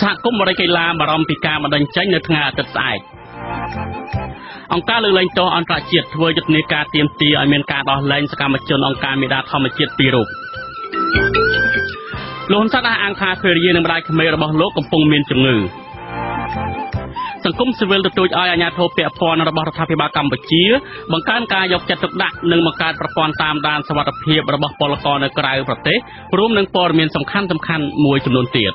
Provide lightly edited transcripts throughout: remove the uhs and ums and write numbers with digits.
សហគមន៍បរិយាកីឡាបារម្ភពីការបណ្ដឹងចេញនៅថ្ងៃអាទិត្យស្អែកអង្គការលើកលែងទោសអន្តរជាតិធ្វើយុទ្ធនាការទាមទារឲ្យមានការដោះលែងសកម្មជនអង្គការមេដាធម្មជាតិពីររូបលោកហ៊ុនសែនអះអាងថាភរិយានិងម្ដាយក្មេករបស់លោកកំពុងមានជំងឺសង្គមស៊ីវិលទទូចឲ្យអាជ្ញាធរពាក់ព័ន្ធរបស់រដ្ឋាភិបាលកម្ពុជាបង្កើនការយកចិត្តទុកដាក់និងបង្កើតប្រព័ន្ធតាមដានសុវត្ថិភាពរបស់ពលករនៅក្រៅប្រទេសរួមនឹងព័ត៌មានសំខាន់ៗមួយចំនួនទៀត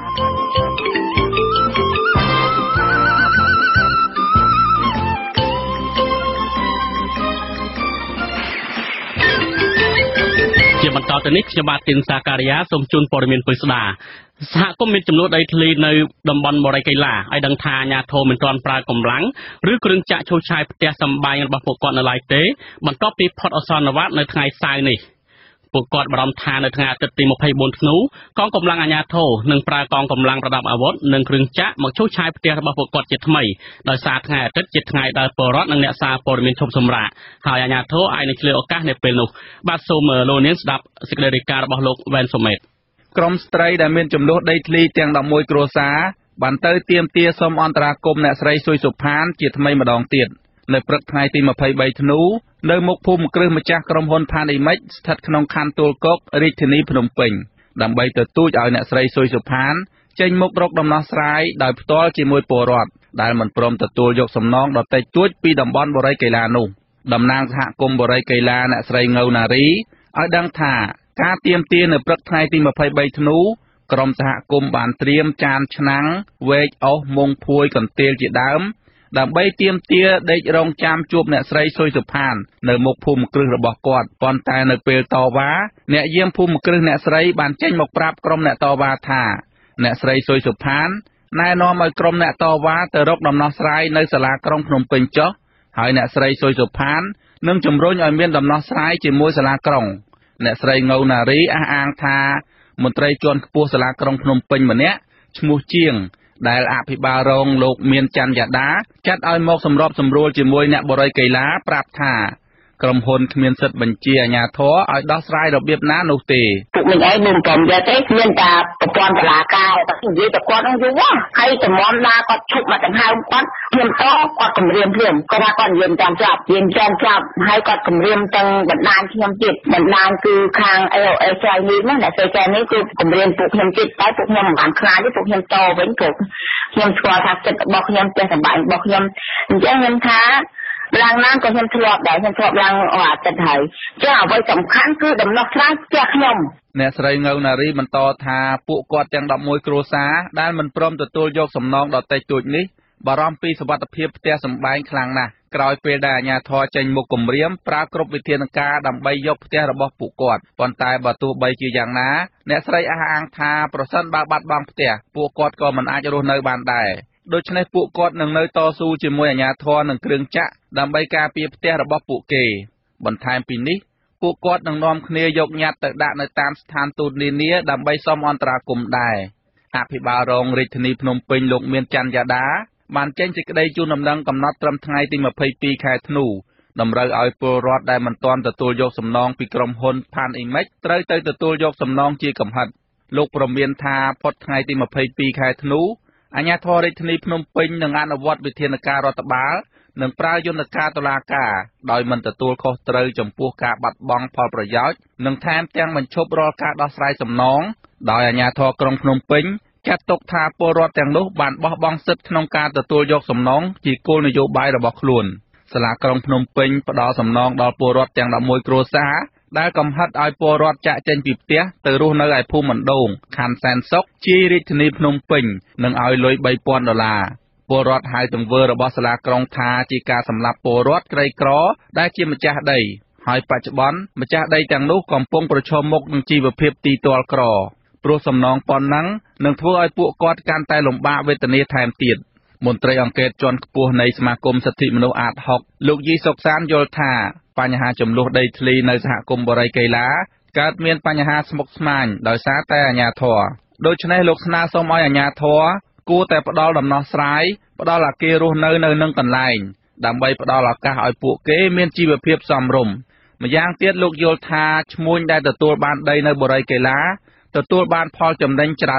ជាបន្តទៅនេះខ្ញុំបាទទីនសាការីយ៉ាសូមជូនព័ត៌មានពិស្ដាសហគមន៍មានចំនួនដីធ្លីនៅតំបន់បរិយាកីឡាឲ្យដឹងថាអាជ្ញាធរមិនទាន់ប្រើកម្លាំងឬគ្រឿងចាក់ឈូសឆាយផ្ទះសម្បែងរបស់ពួកគាត់នៅឡើយទេបន្ទាប់ពីផុតអសន្នវត្តនៅថ្ងៃសៅរ៍នេះពួកគាត់បារម្ភថានៅថ្ងៃអាទិត្យទី24ធ្នូកងកម្លាំងអាជ្ញាធរនឹងប្រើកងកម្លាំងប្រដាប់អាវុធនិងគ្រឿងចាក់មកឈូសឆាយផ្ទះរបស់ពួកគាត់ជាថ្មីដោយសារថ្ងៃអាទិត្យជាថ្ងៃដែលពលរដ្ឋនិងអ្នកសារព័ត៌មានឈប់សម្រាកហើយអាជ្ញាធរអាចនឹងឆ្លៀតឱកាសនៅពេលនោះបាទសូមលោកនាងស្ដាប់សេចក្តីរាយការណ៍របស់លោកវ៉ែនសូមេតក្រុមស្ត្រីដែលមានចំនួនដីធ្លីទាំង11គ្រួសារបានទៅទាមទារសុំអន្តរាគមន៍អ្នកស្រីសុយសុផានជាថ្មីម្ដងទៀតនៅព្រឹកថ្ងៃទី23ធ្នូនៅមុខភូមិគ្រឹះម្ចាស់ក្រុមហ៊ុនផានអ៊ីមិចស្ថិតក្នុងខណ្ឌទួលគោករាជធានីភ្នំពេញដើម្បីទទូចឲ្យអ្នកស្រីសុយសុផានចេញមុខរកដំណោះស្រាយដោយផ្ទាល់ជាមួយពលរដ្ឋដែលមិនព្រមទទួលយកសំណងដតេចតួចពីតំបន់បរិយាកីឡានោះតំណាងសហគមន៍បរិយាកីឡាអ្នកស្រីងៅណារីឲ្យដឹងថាការទាមទារនៅព្រឹកថ្ងៃទី23ធ្នូក្រុមសហគមន៍បានត្រៀមចានឆ្នាំងវែកអុសមុងភួយកន្ទេលជាដើមដើម្បីទាមទារដេករងចាំជួបអ្នកស្រីសុយសុផាននៅមុខភូមិគ្រឹះរបស់គាត់ប៉ុន្តែនៅពេលតវ៉ាអ្នកយាមភូមិគ្រឹះអ្នកស្រីបានចេញមកប្រាប់ក្រុមអ្នកតវ៉ាថាអ្នកស្រីសុយសុផានណែនាំឲ្យក្រុមអ្នកតវ៉ាទៅរកដំណោះស្រាយនៅសាលាក្រុងភ្នំពេញចុះហើយអ្នកស្រីសុយសុផាននឹងជំរុញឲ្យមានដំណោះស្រាយជាមួយសាលាក្រុងអ្នកស្រីងៅណារីអះអាងថាមន្ត្រីជាន់ខ្ពស់សាលាក្រុងភ្នំពេញម្នាក់ឈ្មោះជាងដែលអភិបាលរងលោកមានច័ន្ទយ៉ាដាចាត់ឲ្យមកសម្របសម្រួលជាមួយអ្នកបរិយាកីឡាប្រាប់ថាក្រុមហ៊ុនគ្មានសិទ្ធិបញ្ជាអាជ្ញាធរឲ្យដោះស្រាយរបៀបណានោះទេពួកmìnhឯងមិនព្រមយកទេមានតែប្រព័ន្ធតុលាការតែនិយាយតែគាត់នឹងយូរហើយតំមណាគាត់ឈប់មកដង្ហើមគាត់ខ្ញុំតគាត់គម្រាមភ្លាមគាត់ថាគាត់និយាយតាមចាប់ហើយគាត់គម្រាមទាំងបណ្ដាញខ្ញុំទៀតបណ្ដាញគឺខាង AOS ស្រីនេះណាអ្នកស្រីចានេះគឺគម្រាមពួកខ្ញុំទៀតតែពួកខ្ញុំមិនបានខ្លាចទេពួកខ្ញុំតវិញព្រោះខ្ញុំស្គាល់ថាចិត្តរបស់ខ្ញុំផ្ទះសម្បែងរបស់ខ្ញុំអញ្ចឹងខ្ញុំថាឡើងណាក៏ខ្ញុំធ្លាប់ដែរខ្ញុំធ្លាប់ឡើងអាទិត្យហើយចឹងអ្វីសំខាន់គឺដំណោះស្រាយផ្ទះខ្ញុំអ្នកស្រីងៅណារីបន្តថាពួកគាត់ទាំង11គ្រួសារដែលមិនព្រមទទួលយកសំណងដតេចតួចនេះបារម្ភពីសុវត្ថិភាពផ្ទះសម្បែងខ្លាំងណាស់ក្រោយពេលដែលអាជ្ញាធរចេញមុខគម្រាមប្រើគ្រប់វិធានការដើម្បីយកផ្ទះរបស់ពួកគាត់ប៉ុន្តែបើទោះបីជាយ៉ាងណាអ្នកស្រីអះអាងថាប្រសិនបើបាត់បង់ផ្ទះពួកគាត់ក៏មិនអាចរស់នៅបានដែរដូច្នេះពួកគាត់នឹងនៅតស៊ូជាមួយអាជ្ញាធរនិងគ្រឿងចាក់ដើម្បីការពារផ្ទះរបស់ពួកគេបន្ថែមពីនេះពួកគាត់នឹងនាំគ្នាយកញត្តិទៅដាក់នៅតាមស្ថានទូតនានាដើម្បីសុំអន្តរាគមន៍ដែរអភិបាលរងរាជធានីភ្នំពេញលោកមានច័ន្ទយ៉ាដាបានចេញសេចក្តីជូនដំណឹងកំណត់ត្រឹមថ្ងៃទី22ខែធ្នូតម្រូវឲ្យពលរដ្ឋដែលមិនទាន់ទទួលយកសំណងពីក្រុមហ៊ុនផានអ៊ីមិចត្រូវទៅទទួលយកសំណងជាកំហិតលោកព្រមានថាផុតថ្ងៃទី22ខែធ្នូអាជ្ញាធររាជធានីភ្នំពេញនឹងអនុវត្តវិធានការរដ្ឋបាលនិងប្រើយន្តការតុលាការដោយមិនទទួលខុសត្រូវចំពោះការបាត់បង់ផលប្រយោជន៍និងថែមទាំងបញ្ឈប់រាល់ការដោះស្រាយសំណងដោយអាជ្ញាធរក្រុងភ្នំពេញចាត់ទុកថាពលរដ្ឋទាំងនោះបានបោះបង់សិទ្ធិក្នុងការទទួលយកសំណងជាគោលនយោបាយរបស់ខ្លួនសាលាក្រុងភ្នំពេញផ្ដល់សំណងដល់ពលរដ្ឋទាំង11គ្រួសារដែលកំហិតឲ្យពលរដ្ឋចាក់ចេញពីផ្ទះទៅរស់នៅឯភូមិបណ្ដូងខណ្ឌសែនសុខជារាជធានីភ្នំពេញនិងឲ្យលុយ$3000ពលរដ្ឋហៅទង្វើរបស់សាលាក្រុងថាជាការសម្លាប់ពលរដ្ឋក្រីក្រដែលជាម្ចាស់ដីហើយបច្ចុប្បន្នម្ចាស់ដីទាំងនោះកំពុងប្រឈមមុខនឹងជីវភាពទីទាល់ក្រព្រោះសំណងប៉ុណ្ណឹងនឹងធ្វើឲ្យពួកគាត់កាន់តែលំបាកវេទនាថែមទៀតមន្ត្រីអង្គការជាន់ខ្ពស់នៃសមាគមសិទ្ធិមនុស្សអាត6លោកយីសុកសានយល់ថាបញ្ហាចំនួនដីធ្លីនៅសហគមន៍បរិយាកីឡាកើតមានបញ្ហាស្មុគស្មាញដោយសារតែអាជ្ញាធរដូច្នេះលោកស្នើសុំឲ្យអាជ្ញាធរគួរតែផ្ដល់ដំណោះស្រាយផ្ដល់អាគាររស់នៅនឹងកន្លែងដើម្បីផ្ដល់ឱកាសឲ្យពួកគេមានជីវភាពសមរម្យម្យ៉ាងទៀតលោកយល់ថាឈ្មួញដែលទទួលបានដីនៅបរិយាកីឡាទទួលបានផលចំណេញច្រើនណាស់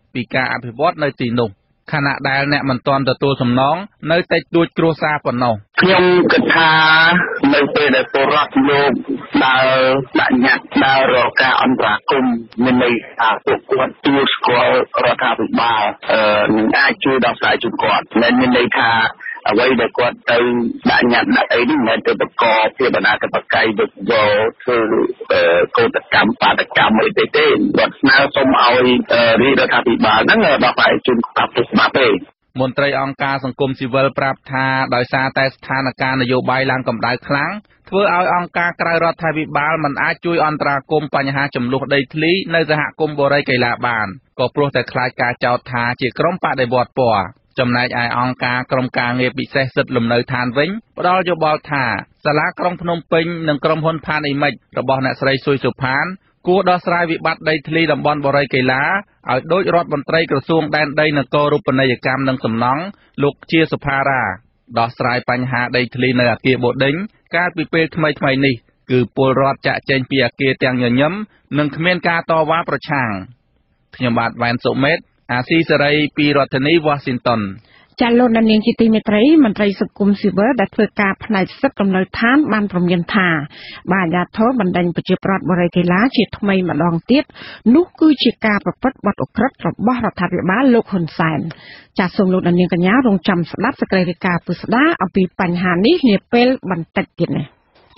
ពីការអភិវឌ្ឍនៅទីនោះខណៈដែលអ្នកមិនទាន់ទទួលសំណងនៅតិចតួចគ្រួសារប៉ុណ្ណោះខ្ញុំគិតថានៅពេលដែលពលរដ្ឋលោកដើរដាក់ញត្តិដើររកការអន្តរាគមន៍មានន័យថាពួកគាត់ទទួលស្គាល់រដ្ឋាភិបាលនឹងអាចជួយដោះស្រាយជូនគាត់មិនមានន័យថាអ្វីដែលគាត់ទៅដាក់ញត្តិដាក់អីនេះមិនទៅបង្កភាពអនាធិបតេយ្យទៅធ្វើកោតកម្មបាតកម្មអីទេគាត់ស្នើសុំឲ្យរាជរដ្ឋាភិបាលហ្នឹងដោះស្រាយជូនច្បាប់ទៅច្បាប់ទេមន្ត្រីអង្គការសង្គមស៊ីវិលប្រាប់ថាដោយសារតែស្ថានភាពនយោបាយឡើងកម្ដៅខ្លាំងធ្វើឲ្យអង្គការក្រៅរដ្ឋាភិបាលមិនអាចជួយអន្តរាគមន៍បញ្ហាចំនួនដីធ្លីនៅសហគមន៍បូរីកីឡាបានក៏ព្រោះតែខ្លាចការចោទថាជាក្រុមបដិវត្តពណ៌ចំណែកឯអង្គការក្រុមការងារពិសេសសិទ្ធិលំនៅឋានវិញផ្ដល់យោបល់ថាសាលាក្រុងភ្នំពេញនិងក្រុមហ៊ុនផានអ៊ីមិចរបស់អ្នកស្រីស៊ុយសុផានគួរដោះស្រាយវិបត្តិដីធ្លីតំបន់បូរីកីឡាឲ្យដូចរដ្ឋមន្ត្រីក្រសួងដែនដីនគររូបនីយកម្មនិងសំណង់លោកជាសុផារ៉ាដោះស្រាយបញ្ហាដីធ្លីនៅអគារបូដិញកាលពីពេលថ្មីៗនេះគឺពលរដ្ឋចាក់ចែងពីអគារទាំងញញឹមនិងគ្មានការតវ៉ាប្រឆាំងខ្ញុំបាទវ៉ែនសុមេតអាស៊ីសេរីពីរដ្ឋធានី Washington ចាលោកនាងជាទីមេត្រីមន្ត្រីសង្គមស៊ីវិលដែលធ្វើការផ្នែកសិទ្ធិលំនៅឋានបានព្រមានថាបាទអាជ្ញាធរបណ្ដេញប្រជាប្រដ្ឋបរិយាកីឡាជាថ្មីម្ដងទៀតនោះគឺជាការប្រព្រឹត្តបទឧក្រិដ្ឋរបស់រដ្ឋាភិបាលលោកហ៊ុនសែនចាសូមលោកនាងកញ្ញារងចាំស្ដាប់សេចក្តីរាយការណ៍ពុស្ដាអំពីបញ្ហានេះនាពេលបន្តិចទៀតនេះ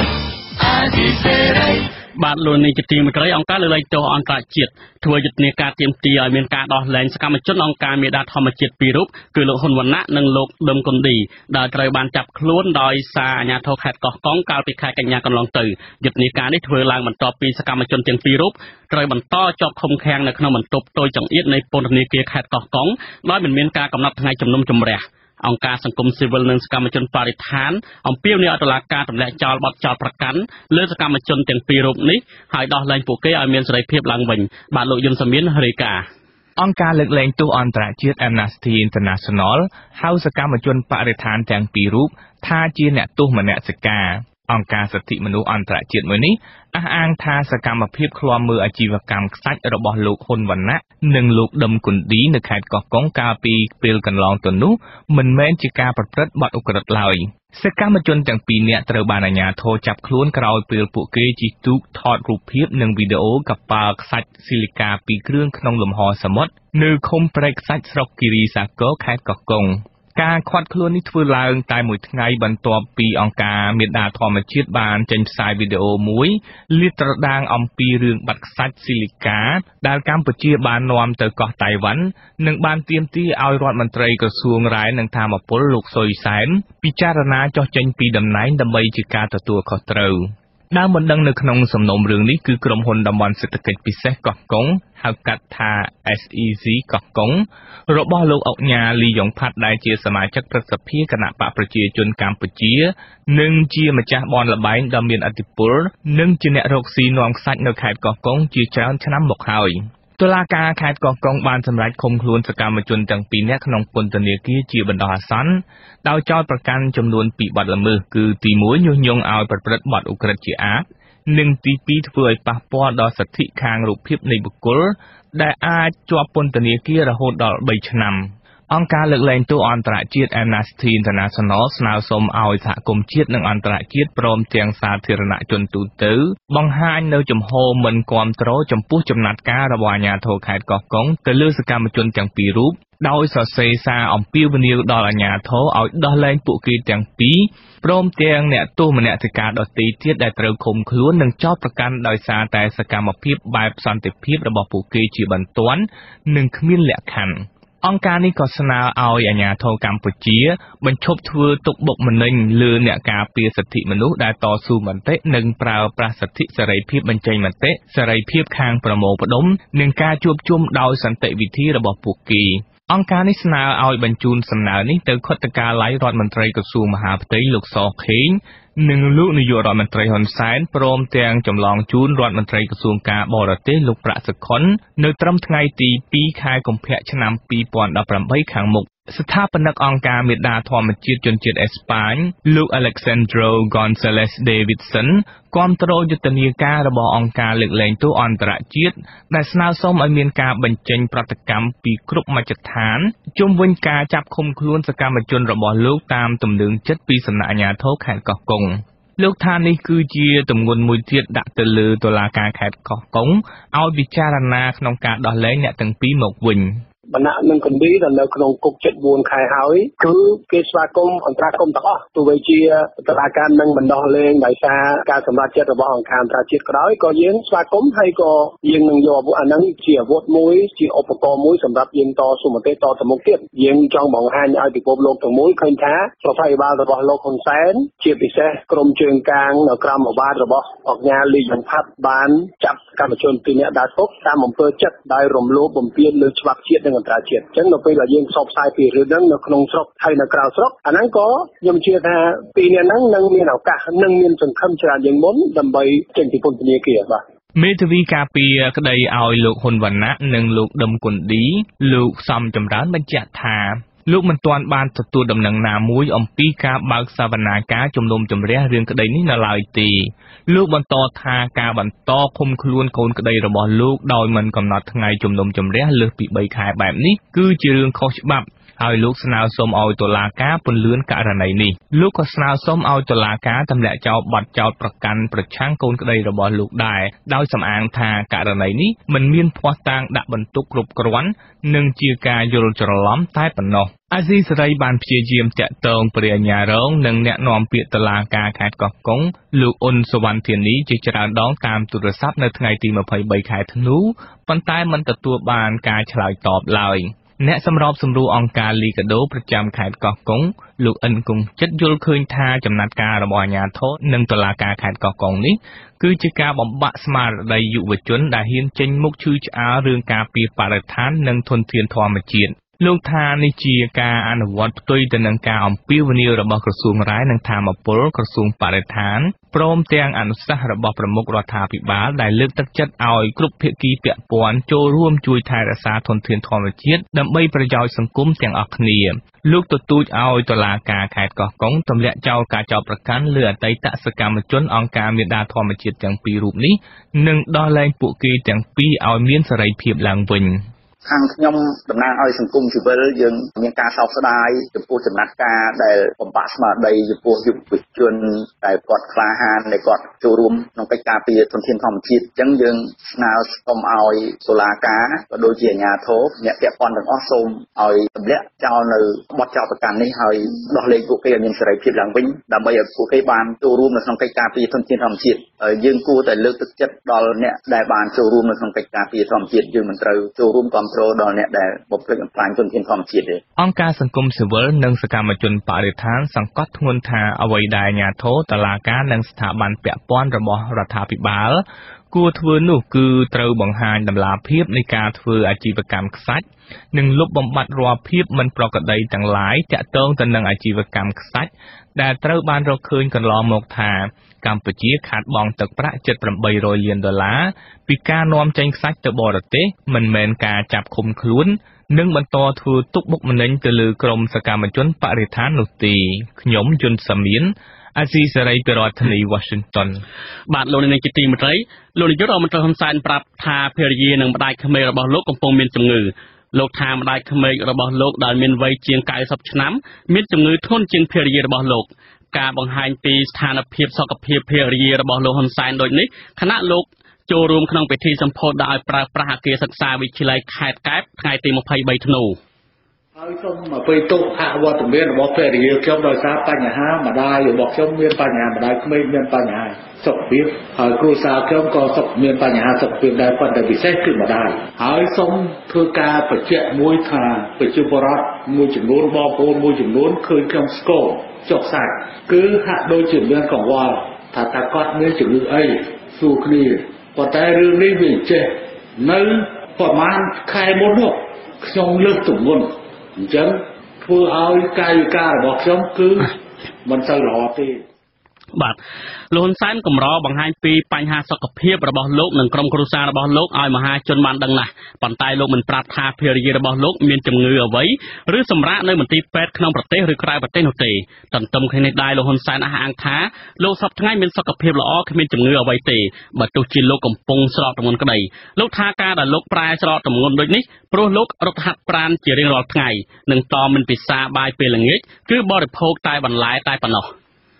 បាទលោកនាងជាទីមេត្រីអង្គការលើកលែងទោសអន្តរជាតិធ្វើយុទ្ធនាការទាមទារឲ្យមានការដោះលែងសកម្មជនអង្គការមេដាធម្មជាតិពីររូបគឺលោកហ៊ុនវណ្ណៈនិងលោកដឹមគុនឌីដែលត្រូវបានចាប់ខ្លួនដោយសារអាជ្ញាធរខេត្តកោះកុងកាលពីខែកញ្ញាកន្លងទៅយុទ្ធនាការនេះធ្វើឡើងបន្ទាប់ពីសកម្មជនទាំងពីររូបត្រូវបន្តជាប់ឃុំឃាំងនៅក្នុងបន្ទប់តូចចង្អៀតនៃពន្ធនាគារខេត្តកោះកុងដោយមិនមានការកំណត់ថ្ងៃជំនុំជម្រះអង្គការសង្គមស៊ីវិលនិងសកម្មជនបរិស្ថានអំពាវនាវឲ្យតុលាការទម្លាក់ចោលបទចោទប្រកាន់លើសកម្មជនទាំងពីររូបនេះហើយដោះលែងពួកគេឲ្យមានសេរីភាពឡើងវិញបាទលោកយុនសាមៀនរាយការណ៍អង្គការលើកលែងទោសអន្តរជាតិ Amnesty International ហៅសកម្មជនបរិស្ថានទាំងពីររូបថាជាអ្នកទោសមនសិការអង្គការសិទ្ធិមនុស្សអន្តរជាតិមួយនេះអះអាងថាសកម្មភាពឃ្លាំមើលអាជីវកម្មខ្សាច់របស់លោកហ៊ុនវណ្ណៈនិងលោកដឹមគុនឌីនៅខេត្តកោះកុងកាលពីពេលកន្លងទៅនោះមិនមែនជាការប្រព្រឹត្តបទឧក្រិដ្ឋឡើយសកម្មជនទាំងពីរនាក់ត្រូវបានអាជ្ញាធរចាប់ខ្លួនក្រោយពេលពួកគេជិះទូកថតរូបភាពនិងវីដេអូកប៉ាល់ខ្សាច់ស៊ីលីកាពីរគ្រឿងក្នុងលំហសមុទ្រនៅឃុំព្រែកខ្សាច់ស្រុកគិរីសាគរខេត្តកោះកុងការឃាត់ខ្លួននេះធ្វើឡើងតែមួយថ្ងៃបន្ទាប់ពីអង្គការមេដាធម្មជាតិបានចេញផ្សាយវីដេអូមួយលាតត្រដាងអំពីរឿងបាត់ខ្សាច់ស៊ីលីកាដែលកម្ពុជាបាននាំទៅកោះតៃវ៉ាន់និងបានទាមទារឲ្យរដ្ឋមន្ត្រីក្រសួងរាយនិងធម្មពលលោកសុយសែនពិចារណាចុះចេញពីតំណែងដើម្បីជាការទទួលខុសត្រូវដើមបណ្ដឹងនៅក្នុងសំណុំរឿងនេះគឺក្រុមហ៊ុនតំបន់សេដ្ឋកិច្ចពិសេសកោះកុងហៅកាត់ថា SEZ កោះកុងរបស់លោកអុកញ៉ាលីយ៉ុងផាត់ដែលជាសមាជិកព្រឹទ្ធសភាគណៈបកប្រជាជនកម្ពុជានិងជាម្ចាស់បនលបែងដ៏មានឥទ្ធិពលនិងជាអ្នករកស៊ីនាំខ្សាច់នៅខេត្តកោះកុងជាច្រើនឆ្នាំមកហើយតុលាការខេត្តកោះកុងបានសម្រេចឃុំខ្លួនសកម្មជនទាំងពីរនាក់ក្នុងពន្ធនាគារជាបណ្ដោះអាសន្នដោយចោទប្រកាន់ចំនួន2បទល្មើសគឺទី1ញុះញង់ឲ្យប្រព្រឹត្តបទឧក្រិដ្ឋជាអាតនិងទី2ធ្វើឲ្យប៉ះពាល់ដល់សិទ្ធិខាងរូបភាពនៃបុគ្គលដែលអាចជាប់ពន្ធនាគាររហូតដល់3ឆ្នាំអង្គការលើកលែងទោសអន្តរជាតិ Amnesty International ស្នើសុំឲ្យសហគមន៍ជាតិនិងអន្តរជាតិព្រមទាំងសាធារណជនទូទៅបង្ហាញនៅជំហរមិនគាំទ្រចំពោះចំណាត់ការរបស់អាជ្ញាធរខេត្តកោះកុងទៅលើសកម្មជនទាំងពីររូបដោយសរសេរសារអំពាវនាវដល់អាជ្ញាធរឲ្យដោះលែងពួកគេទាំងពីរព្រមទាំងអ្នកទោសមនសិការដទៃទៀតដែលត្រូវឃុំខ្លួននិងចោទប្រកាន់ដោយសារតែសកម្មភាពបែបសន្តិភាពរបស់ពួកគេជាបន្ទាន់និងគ្មានលក្ខខណ្ឌអង្គការនេះក៏ស្នើឲ្យអាជ្ញាធរកម្ពុជាបញ្ឈប់ធ្វើទុកបុកម្នេញលើអ្នកការពារសិទ្ធិមនុស្សដែលតស៊ូមតិនិងប្រើប្រាស់សិទ្ធិសេរីភាពបញ្ចេញមតិសេរីភាពខាងប្រមូលផ្ដុំនិងការជួបជុំដោយសន្តិវិធីរបស់ពួកគេអង្គការនេះស្នើឲ្យបញ្ជូនសំណើនេះទៅខុទ្ទកាល័យរដ្ឋមន្ត្រីក្រសួងមហាផ្ទៃលោកសខេងនិងលោកនាយករដ្ឋមន្ត្រីហ៊ុនសែនព្រមទាំងចម្លងជូនរដ្ឋមន្ត្រីក្រសួងការបរទេសលោកប្រាក់សុខុននៅត្រឹមថ្ងៃទី2ខែកុម្ភៈឆ្នាំ2018ខាងមុខស្ថាបនិកអង្គការមេដាធម្មជាតិជនជាតិអេស្ប៉ាញលោក Alexandro Gonzalez Davidson គាំទ្រយុទ្ធនាការរបស់អង្គការលើកលែងទោសអន្តរជាតិដែលស្នើសុំឲ្យមានការបញ្ចេញប្រតិកម្មពីគ្រប់មជ្ឈដ្ឋានជុំវិញការចាប់ឃុំខ្លួនសកម្មជនរបស់លោកតាមទំនឹងចិត្តពីសំណាក់អាជ្ញាធរខេត្តកោះកុងលោកថានេះគឺជាទម្ងន់មួយទៀតដាក់ទៅលើតុលាការខេត្តកោះកុងឲ្យពិចារណាក្នុងការដោះលែងអ្នកទាំងពីរមកវិញបណ្ណៈនឹងគំនីដែលនៅក្នុងគុក74ខែហើយគឺគេស្វាគមន៍អន្តរាគមន៍ទាំងអស់ទោះបីជាតុលាការនឹងបណ្ដោះលែងដោយសារការសម្រេចចិត្តរបស់អង្គការអន្តរជាតិក៏ដោយក៏យើងស្វាគមន៍ហើយក៏យើងនឹងយកអាហ្នឹងជាអាវុធមួយជាឧបករណ៍មួយសម្រាប់យើងតស៊ូមតិតទៅមុខទៀតយើងចង់បង្ហាញឲ្យពិភពលោកទាំងមូលឃើញថារដ្ឋាភិបាលរបស់លោកហ៊ុនសែនជាពិសេសក្រុមជើងកាងនៅក្រមអាវ៉ាតរបស់អង្គការលីយ៉ុងផាត់បានចាប់កម្មជនពីអ្នកដាក់គុកតាមអំពើចិត្តដោយរំលោភបំពានលើច្បាប់ជាតិនិងអន្តរជាតិអញ្ចឹងនៅពេលដែលយើងផ្សព្វផ្សាយពីរឿងហ្នឹងនៅក្នុងស្រុកហើយនៅក្រៅស្រុកអាហ្នឹងក៏ខ្ញុំជឿថាពីរនាក់ហ្នឹងនឹងមានឱកាសនឹងមានសង្ឃឹមច្រើនជាងមុនដើម្បីចេញពីពន្ធនាគារបាទមេធាវីការពារក្តីឲ្យលោកហ៊ុនវណ្ណៈនិងលោកដឹមគុណឌីលោកសំចម្រើនបញ្ជាក់ថាលោកមិនទាន់បានទទួលដំណឹងណាមួយអំពីការបើកសវនាការជំនុំជម្រះរឿងក្តីនេះនៅឡើយទេលោកបន្តថាការបន្តឃុំខ្លួនកូនក្តីរបស់លោកដោយមិនកំណត់ថ្ងៃជំនុំជម្រះលើសពី3ខែបែបនេះគឺជារឿងខុសច្បាប់ហើយលោកស្នើសុំឲ្យតុលាការពន្យាករណីនេះលោកក៏ស្នើសុំឲ្យតុលាការទម្លាក់ចោលបទចោទប្រកាន់ប្រឆាំងកូនក្តីរបស់លោកដែរដោយសំអាងថាករណីនេះមិនមានភស្តុតាងដាក់បន្ទុកគ្រប់គ្រាន់និងជាការយល់ច្រឡំតែប៉ុណ្ណោះអាស៊ីសេរីបានព្យាយាមតាក់ទងព្រះអាជ្ញារងនិងអ្នកនាំពាក្យតុលាការខេត្តកោះកុងលោកអ៊ុនសវណ្ណធានីជាច្រើនដងតាមទូរស័ព្ទនៅថ្ងៃទី23ខែធ្នូប៉ុន្តែមិនទទួលបានការឆ្លើយតបឡើយអ្នកសម្របសម្រួលអង្គការលីកាដូប្រចាំខេត្តកោះកុងលោកអិនគង់ចិត្តយល់ឃើញថាចំណាត់ការរបស់អាជ្ញាធរនិងតុលាការខេត្តកោះកុងនេះគឺជាការបំបាក់ស្មារតីយុវជនដែលហ៊ានចេញមុខឈឺឆ្អាលរឿងការពារបរិស្ថាននិងធនធានធម្មជាតិលោកថានេះជាការអនុវត្តផ្ទុយទៅនឹងការអំពាវនាវរបស់ក្រសួងរាយនឹងធម្មពលក្រសួងបរិស្ថានព្រមទាំងអនុសាសន៍របស់ប្រមុខរដ្ឋាភិបាលដែលលើកទឹកចិត្តឲ្យគ្រប់ភាគីពាក់ព័ន្ធចូលរួមជួយថែរក្សាធនធានធម្មជាតិដើម្បីប្រយោជន៍សង្គមទាំងអស់គ្នាលោកទទូចឲ្យតុលាការខេត្តកោះកុងទម្លាក់ចោលការចោទប្រកាន់លើអតីតសកម្មជនអង្គការមេដាធម្មជាតិទាំងពីររូបនេះនិងដោះលែងពួកគេទាំងពីរឲ្យមានសេរីភាពឡើងវិញខាងខ្ញុំតំណាងឲ្យសង្គមស៊ីវិលយើងមានការសោកស្ដាយចំពោះចំណាត់ការដែលបំបាក់ស្មារតីចំពោះយុវជនដែលគាត់ក្លាហានដែលគាត់ចូលរួមក្នុងកិច្ចការពារធនធានធម្មជាតិអញ្ចឹងយើងស្នើសុំឲ្យតុលាការក៏ដូចជាអាជ្ញាធរអ្នកពាក់ព័ន្ធទាំងអស់សូមឲ្យទម្លាក់ចោលនៅបទចោទប្រកាន់នេះហើយដោះលែងពួកគេឲ្យមានសេរីភាពឡើងវិញដើម្បីឲ្យពួកគេបានចូលរួមនៅក្នុងកិច្ចការពារធនធានធម្មជាតិយើងគួរតែលើកទឹកចិត្តដល់អ្នកដែលបានចូលរួមនៅក្នុងកិច្ចការពារធម្មជាតិយើងមិនត្រូវចូលរួមគ្រប់គ្រងដល់អ្នកដែលបំផ្លិចបំផ្លាញធនធានធម្មជាតិទេអង្គការសង្គមស៊ីវិលនិងសកម្មជនបរិស្ថានសង្កត់ធ្ងន់ថាអ្វីដែលអាជ្ញាធរតុលាការនិងស្ថាប័នពាក់ព័ន្ធរបស់រដ្ឋាភិបាលគួរធ្វើនោះគឺត្រូវបង្ហាញតម្លាភាពនៃការធ្វើអាជីវកម្មខ្សាច់និងលុបបំបាត់រាល់ភាពមិនប្រក្រតីទាំងឡាយទាក់ទងទៅនឹងអាជីវកម្មខ្សាច់ដែលត្រូវបានរកឃើញកន្លងមកថាកម្ពុជាខាតបង់ទឹកប្រាក់ជិត$800លានពីការនាំចេញខ្សាច់ទៅបរទេសមិនមែនការចាប់ឃុំខ្លួននិងបន្តធ្វើទុកបុកម្នេញទៅលើក្រុមសកម្មជនបរិស្ថាននោះទេខ្ញុំយុនសាមៀនអាស៊ីសេរីពីរដ្ឋធានី Washington បាទលោកនាងជាទីមេត្រីលោកនាយករដ្ឋមន្ត្រីហ៊ុនសែនប្រាប់ថាភរិយានិងម្ដាយក្មេករបស់លោកកំពុងមានជំងឺលោកថាម្ដាយក្មេករបស់លោកដែលមានវ័យជាង90ឆ្នាំមានជំងឺធ្ងន់ជាងភរិយារបស់លោកការបង្ហាញពីស្ថានភាពសុខភាពភរិយារបស់លោកហ៊ុនសែនដូចនេះខណៈលោកចូលរួមក្នុងពិធីសម្ពោធដោយប្រើប្រាស់អគារសិក្សាវិទ្យាល័យខេត្តកែបថ្ងៃទី23ធ្នូហើយសូមអភ័យទោសអវត្តមានរបស់ភរិយាខ្ញុំដោយសារបញ្ហាម្ដាយរបស់ខ្ញុំមានបញ្ហាម្ដាយក្មេកមានបញ្ហាសុខភាពហើយគ្រួសារខ្ញុំក៏មានបញ្ហាសុខភាពដែរប៉ុន្តែពិសេសគឺម្ដាយហើយសូមធ្វើការបញ្ជាក់មួយថាប្រជាពលរដ្ឋមួយចំនួនបងប្អូនមួយចំនួនឃើញខ្ញុំស្គាល់ចុះសាច់គឺហាក់ដូចជាមានកង្វល់ថាតើគាត់មានជំងឺអីសួរគ្នាប៉ុន្តែរឿងនេះវាចេះនៅប្រហែលខែមុននោះខ្ញុំលើកទម្ងន់អញ្ចឹងធ្វើឲ្យកាយវិការរបស់ខ្ញុំគឺមិនសូវល្អទេបាទលោកហ៊ុនសែនកម្របង្ហាញពីបញ្ហាសុខភាពរបស់លោកនិងក្រុមគ្រួសាររបស់លោកឲ្យមហាជនបានដឹងណាស់ប៉ុន្តែលោកមិនប្រាប់ថាភរិយារបស់លោកមានជំងឺអ្វីឬសម្រាប់នៅមន្ទីរពេទ្យក្នុងប្រទេសឬក្រៅប្រទេសនោះទេទន្ទឹមគ្នានេះដែរលោកហ៊ុនសែនអះអាងថាលោកសពថ្ងៃមានសុខភាពល្អគ្មានជំងឺអ្វីទេបើទោះជាលោកកំពុងស្រកទម្ងន់ក្តីលោកថាការដែលលោកប្រែស្រកទម្ងន់ដូចនេះព្រោះលោករត់ហាត់ប្រាណជារៀងរាល់ថ្ងៃនិងតមិនពិសាបាយពេលល្ងាចគឺបរិភោគតែបន្លែតែប៉ុណ្ណោះ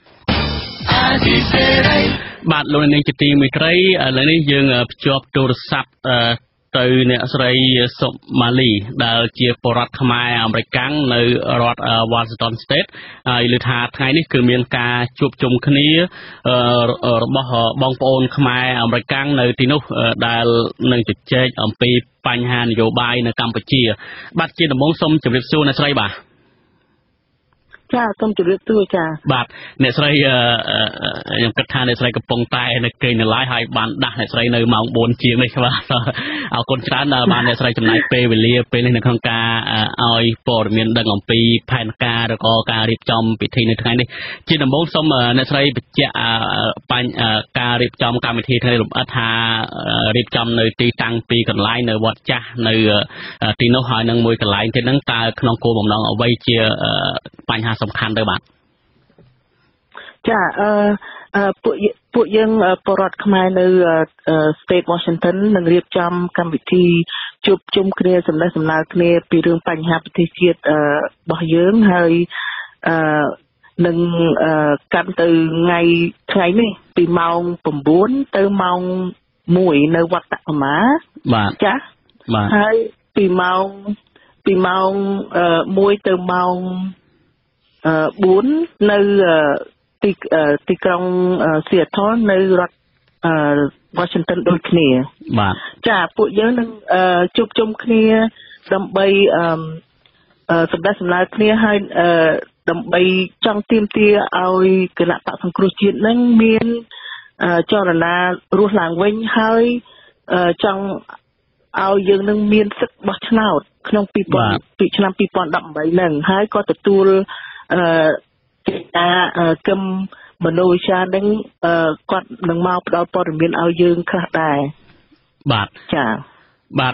បាទលោកនាងជាទីមេត្រីឥឡូវនេះយើងភ្ជាប់ទូរស័ព្ទទៅអ្នកស្រីសុម៉ាលីដែលជាពលរដ្ឋខ្មែរអាមេរិកនៅរដ្ឋ Washington State ហើយលើថាថ្ងៃនេះគឺមានការជួបជុំគ្នារបស់បងប្អូនខ្មែរអាមេរិកនៅទីនោះដែលនឹងជជែកអំពីបញ្ហានយោបាយនៅកម្ពុជាបាទជាដំបូងសូមជម្រាបសួរអ្នកស្រីបាទចាសូមជម្រាបសួរចាបាទអ្នកស្រីខ្ញុំគិតថាអ្នកស្រីកំពុងតែនៅគេងនៅឡាយហើយបានដាស់អ្នកស្រីនៅម៉ោង 4 ជាងនេះបាទអរគុណច្រើនដែលបានអ្នកស្រីចំណាយពេលវេលាពេលនេះនៅក្នុងការឲ្យព័ត៌មានដឹងអំពីផែនការឬក៏ការរៀបចំពិធីនៅថ្ងៃនេះជាដំបូងសូមអ្នកស្រីបញ្ជាក់ការរៀបចំកម្មវិធីថ្ងៃលម្អិតថារៀបចំនៅទីតាំងពីកន្លែងនៅវត្តចាស់នៅទីនោះហើយនឹងមួយកន្លែងទៀតហ្នឹងតើក្នុងគោលបំណងអ្វីជាបញ្ហាសំខាន់ទៅបាទចាពួកយើងពលរដ្ឋខ្មែរនៅ State Washington នឹងរៀបចំកម្មវិធីជួបជុំគ្នាសម្ដែងសម្ដៅគ្នាពីរឿងបញ្ហាប្រទេសជាតិរបស់យើងហើយនឹងកាន់ទៅថ្ងៃនេះពីម៉ោង 9 ទៅម៉ោង 1 នៅវត្តតកមាបាទចាបាទហើយពីម៉ោង 1 ទៅម៉ោង 4 នៅទីក្រុងSeattle នៅរដ្ឋWashington ដូចគ្នាបាទចាពួកយើងនឹងជួបជុំគ្នាដើម្បីសម្ដែងសម្ដៅគ្នាហើយដើម្បីចង់ទាមទារឲ្យគណៈបក្សសង្គ្រោះជាតិនឹងមានចលនារស់ឡើងវិញហើយចង់ឲ្យយើងនឹងមានសិទ្ធិបោះឆ្នោតក្នុងឆ្នាំ2018ហ្នឹងហើយក៏ទទួលការគឹមមនោវិជ្ជានឹងគាត់នឹងមកផ្ដល់ព័ត៌មានឲ្យយើងខ្លះដែរបាទចាបាទ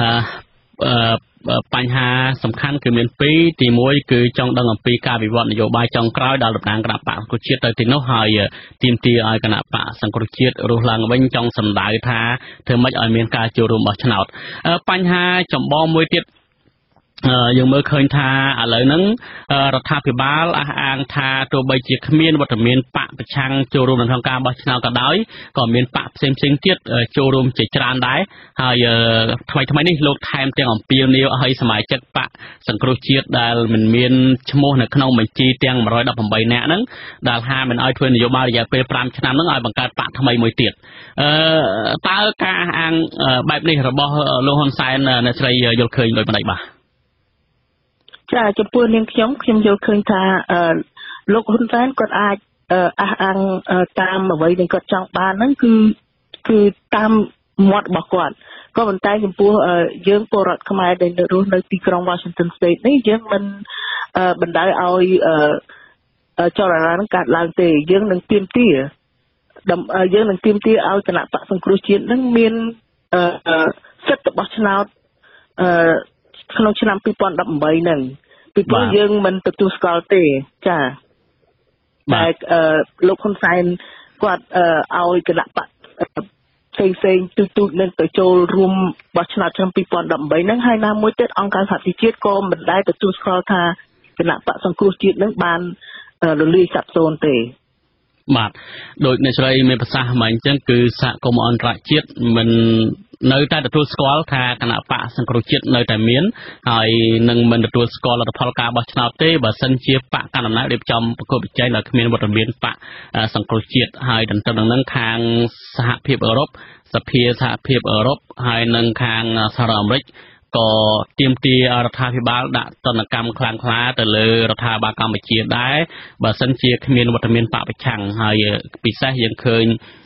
បញ្ហាសំខាន់គឺមាន2ទី1គឺចង់ដឹងអំពីការវិវត្តនយោបាយចុងក្រោយដល់តំណាងគណៈបកសង្គ្រោះជាតិទៅទីនោះហើយទាមទារឲ្យគណៈបកសង្គ្រោះជាតិរស់ឡើងវិញចង់សម្ដៅថាធ្វើម៉េចឲ្យមានការចូលរួមបោះឆ្នោតបញ្ហាចម្បងមួយទៀតយើងមើលឃើញថាឥឡូវហ្នឹងរដ្ឋាភិបាលអះអាងថាទោះបីជាគ្មានវត្តមានបកប្រឆាំងចូលរួមក្នុងការបោះឆ្នោតក៏ដោយក៏មានបកផ្សេងទៀតចូលរួមជាច្រើនដែរហើយថ្មីនេះលោកថែមទាំងអំពាវនាវឲ្យសមាជិកបកសង្គ្រោះជាតិដែលមិនមានឈ្មោះនៅក្នុងបញ្ជីទាំង118នាក់ហ្នឹងដែលហាមមិនឲ្យធ្វើនយោបាយរយៈពេល5ឆ្នាំហ្នឹងឲ្យបង្កើតបកថ្មីមួយទៀតតើការអះអាងបែបនេះរបស់លោកហ៊ុនសែនអ្នកស្រីយល់ឃើញដោយមិនដែរបាទចាចំពោះនាងខ្ញុំយល់ឃើញថាលោកហ៊ុនសែនគាត់អាចអះអាងតាមអ្វីដែលគាត់ចង់បានហ្នឹងគឺតាមមាត់របស់គាត់ក៏ប៉ុន្តែចំពោះយើងពលរដ្ឋខ្មែរដែលនៅរស់នៅទីក្រុង Washington State នេះយើងមិនបណ្ដៅឲ្យចលនាហ្នឹងកាត់ឡើងទេយើងនឹងទាមទារឲ្យគណៈបក្សសង្គ្រោះជាតិហ្នឹងមានសិទ្ធិរបស់ឆ្នោតក្នុងឆ្នាំ2018ហ្នឹងពីព្រោះយើងមិនទទួលស្គាល់ទេចាតែលោកហ៊ុនសែនគាត់ឲ្យគណៈបកផ្សេងទូចនឹងទៅចូលរួមបោះឆ្នោតឆ្នាំ2018ហ្នឹងហើយណាមួយទៀតអង្គការសហប្រជាជាតិក៏មិនដែលទទួលស្គាល់ថាគណៈបកសង្គ្រោះជាតិហ្នឹងបានរលាយសាប់សូន្យទេបាទដោយអ្នកស្រីមានប្រសាសន៍មកអញ្ចឹងគឺសហគមន៍អន្តរជាតិមិននៅតែទទួលស្គាល់ថាគណៈបកសង្គ្រោះជាតិនៅតែមានហើយនឹងមិនទទួលស្គាល់លទ្ធផលការបោះឆ្នោតទេបើសិនជាបកកណ្ដាលអំណាចរៀបចំប្រកួតប្រជែងដោយគ្មានវត្តមានបកសង្គ្រោះជាតិហើយទន្ទឹមនឹងខាងសហភាពអឺរ៉ុបសភាសហភាពអឺរ៉ុបហើយនឹងខាងសហរដ្ឋអាមេរិកក៏ទាមទាររដ្ឋាភិបាលដាក់ទណ្ឌកម្មខ្លាំងក្លាទៅលើរដ្ឋាភិបាលកម្ពុជាដែរបើសិនជាគ្មានវត្តមានបកប្រឆាំងហើយពិសេសយើងឃើញ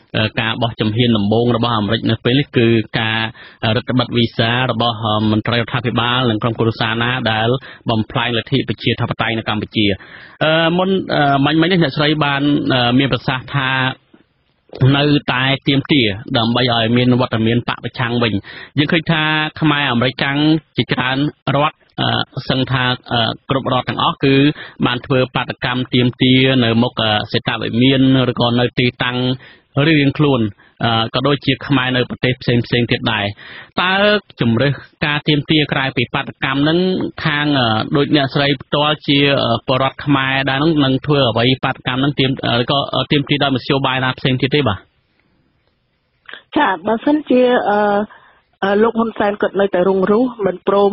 ការបោះជំហានដំបូងរបស់អាមេរិកនៅពេលនេះគឺការរដ្ឋបတ်វីសារបស់មន្ត្រីរដ្ឋាភិបាលនិងក្រុមគ្រួសារណាដែលបំផ្លាញលទ្ធិប្រជាធិបតេយ្យនៅកម្ពុជាមុនមិញនេះអ្នកស្រីបានមានប្រសាសន៍ថានៅតែទៀមទាដើម្បីឲ្យមានវត្តមានបកប្រឆាំងវិញយើងឃើញថាខ្មែរអាមេរិកកាំងជាច្រើនរដ្ឋសឹងថាគ្រប់រដ្ឋទាំងអស់គឺបានធ្វើបាតកម្មទៀមទានៅមុខសេតវិមានឬក៏នៅទីតាំងរៀងខ្លួនក៏ដូចជាខ្មែរនៅប្រទេសផ្សេងទៀតដែរតើជំរឿសការទៀមទាក្រៅពីបាតកម្មនឹងខាងដូចអ្នកស្រីផ្ទាល់ជាបរដ្ឋខ្មែរដែរនឹងធ្វើអ្វីបាតកម្មនឹងក៏ទៀមទាដោយមធ្យោបាយណាផ្សេងទៀតទេបាទចាបើសិនជាលោកហ៊ុនសែនគាត់នៅតែរងរូសមិនព្រម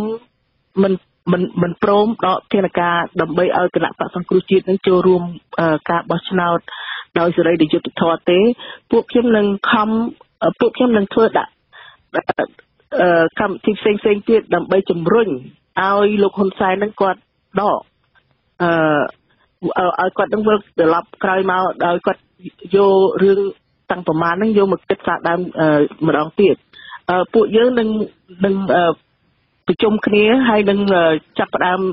ដកធានការដើម្បីឲ្យគណៈបក្សសង្គ្រោះជាតិនឹងចូលរួមការបោះឆ្នោតដោយសេរីយុត្តិធម៌ទេពួកខ្ញុំនឹងធ្វើដាក់កម្មវិធីផ្សេងទៀតដើម្បីជំរុញឲ្យលោកហ៊ុនសែននឹងគាត់ដកឲ្យគាត់នឹងវិលត្រឡប់ក្រោយមកដោយគាត់យករឿងតាំងប្រមាណហ្នឹងយកមកគិតសារដើមម្ដងទៀតពួកយើងនឹងប្រជុំគ្នាហើយនឹងចាប់ផ្ដើម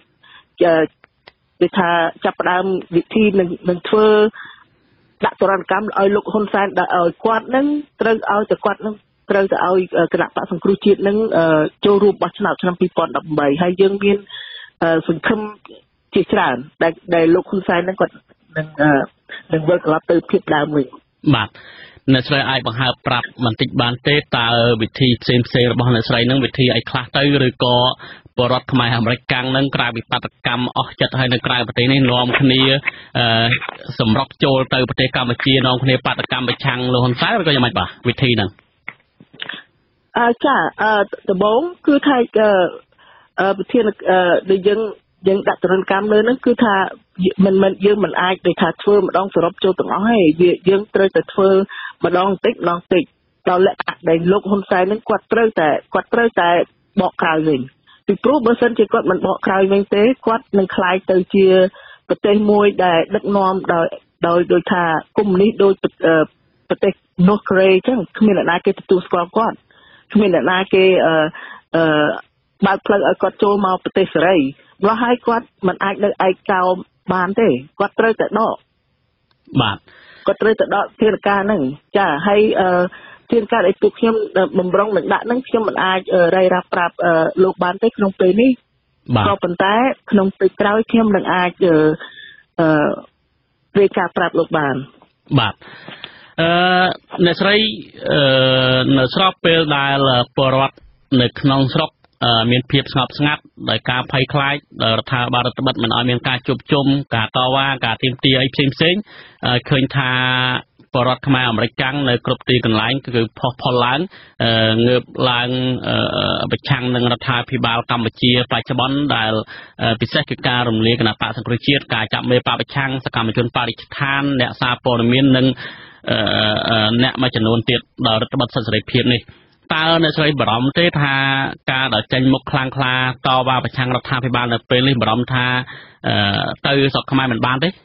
គេថាចាប់ផ្ដើមវិធីនឹងធ្វើដាក់ទរណកម្មឲ្យលោកហ៊ុនសែនឲ្យគាត់នឹងត្រូវឲ្យតែគាត់នឹងត្រូវទៅឲ្យគណៈបក្សសង្គ្រោះជាតិនឹងចូលរួមបោះឆ្នោតឆ្នាំ2018ហើយយើងមានសង្ឃឹមជាច្រើនដែលលោកហ៊ុនសែននឹងគាត់នឹងវិលត្រឡប់ទៅភាពដើមវិញបាទអ្នកស្រីអាចបង្ហើបប្រាប់បន្តិចបានទេតើវិធីផ្សេងរបស់អ្នកស្រីនឹងវិធីអីខ្លះទៅឬក៏បរដ្ឋខ្មែរអាមេរិកកាំងនឹងក្រៅពីបាតកម្មអស់ចិត្តហើយនៅក្រៅប្រទេសនេះនាំគ្នាសម្រុកចូលទៅប្រទេសកម្ពុជានាំគ្នាបាតកម្មប្រឆាំងលោកហ៊ុនសែនឬក៏យ៉ាងម៉េចបាទវិធីហ្នឹងចាដំបូងគឺថាប្រធានដែលយើងដាក់ទរណកម្មលើហ្នឹងគឺថាមិនយើងមិនអាចដូចថាធ្វើម្ដងសរុបចូលទាំងអស់ទេយើងត្រូវតែធ្វើម្ដងតិចដល់លក្ខណៈដែលលោកហ៊ុនសែនហ្នឹងគាត់ត្រូវតែបកក្រោយវិញពីព្រោះបើសិនជាគាត់មិនបកក្រោយវិញទេគាត់នឹងក្លាយទៅជាប្រទេសមួយដែលដឹកនាំដោយដូចថាកុម្មុយនីសដោយប្រទេសនោះកូរ៉េអញ្ចឹងគ្មានអ្នកណាគេទទួលស្គាល់គាត់គ្មានអ្នកណាគេបើកផ្លូវឲ្យគាត់ចូលមកប្រទេសសេរីម្ល៉េះហើយគាត់មិនអាចនៅឯកោបានទេគាត់ត្រូវតែដកបាទគាត់ត្រូវតែដកធានការហ្នឹងចាហើយធានការដែលពួកខ្ញុំបំរុងនឹងដាក់ហ្នឹងខ្ញុំមិនអាចរាយរាប់ប្រាប់លោកបានទេក្នុងពេលនេះក៏ប៉ុន្តែក្នុងពេលក្រោយខ្ញុំនឹងអាចរាយការណ៍ប្រាប់លោកបានបាទអ្នកស្រីនៅស្របពេលដែលពលរដ្ឋនៅក្នុងស្រុកមានភាពស្ងប់ស្ងាត់ដោយការភ័យខ្លាចរដ្ឋាភិបាលរដ្ឋបတ်មិនឲ្យមានការជួបជុំការតវ៉ាការទាមទារអីផ្សេងឃើញថាបរដ្ឋខ្មែរអាមេរិកកាំងនៅគ្រប់ទីកន្លែងគឺផុសផុលឡើងងើបឡើងប្រឆាំងនឹងរដ្ឋាភិបាលកម្ពុជាបច្ចុប្បន្នដែលពិសេសគឺការរំលាយគណៈបក្សសង្គ្រោះជាតិការចាប់មេបកប្រឆាំងសកម្មជនបរិស្ថានអ្នកសារព័ត៌មាននិងអ្នកមួយចំនួនទៀតដល់រដ្ឋបတ်សិទ្ធិសេរីភាពនេះតើអ្នកស្រីបារម្ភទេថាការដែលចេញមុខខ្លាំងក្លាតវ៉ាប្រឆាំងរដ្ឋាភិបាលនៅពេលនេះបារម្ភថាទៅស្រុកខ្មែរមិនបានទេ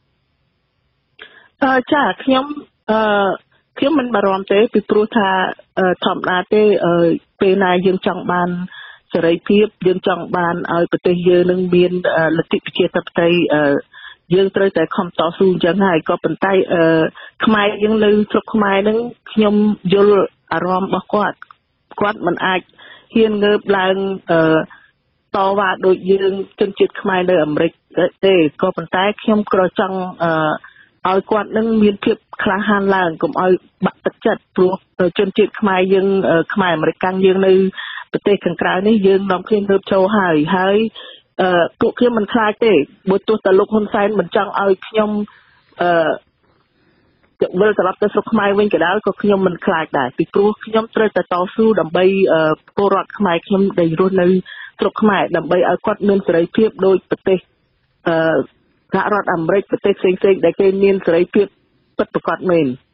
ចាខ្ញុំមិនបារម្ភទេពីព្រោះថាធម្មតាទេពេលណាយើងចង់បានសេរីភាពយើងចង់បានឲ្យប្រទេសយើងនឹងមានលទ្ធិប្រជាធិបតេយ្យយើងត្រូវតែខំតស៊ូអញ្ចឹងហើយក៏ប៉ុន្តែខ្មែរយើងនៅស្រុកខ្មែរនឹងខ្ញុំយល់អារម្មណ៍របស់គាត់មិនអាចហ៊ានងើបឡើងតវ៉ាដូចយើងជនជាតិខ្មែរនៅអាមេរិកទេក៏ប៉ុន្តែខ្ញុំក៏ចង់ឲ្យគាត់នឹងមានភាពក្លាហានឡើងកុំឲ្យបាក់ទឹកចិត្តព្រោះជនជាតិខ្មែរយើងខ្មែរអាមេរិកកាំងយើងនៅប្រទេសខាងក្រៅនេះយើងនាំគ្នាងើបចូលហើយពួកខ្ញុំមិនខ្លាចទេបើទោះតែលោកហ៊ុនសែនមិនចង់ឲ្យខ្ញុំវិលត្រឡប់ទៅស្រុកខ្មែរវិញក៏ដោយក៏ខ្ញុំមិនខ្លាចដែរពីព្រោះខ្ញុំត្រូវតែតស៊ូដើម្បីពលរដ្ឋខ្មែរខ្ញុំដែលរស់នៅស្រុកខ្មែរដើម្បីឲ្យគាត់មានសេរីភាពដោយប្រទេសសហរដ្ឋអាមេរិកប្រទេសផ្សេងៗដែលគេមានសេរីភាពពិតប្រាកដមែន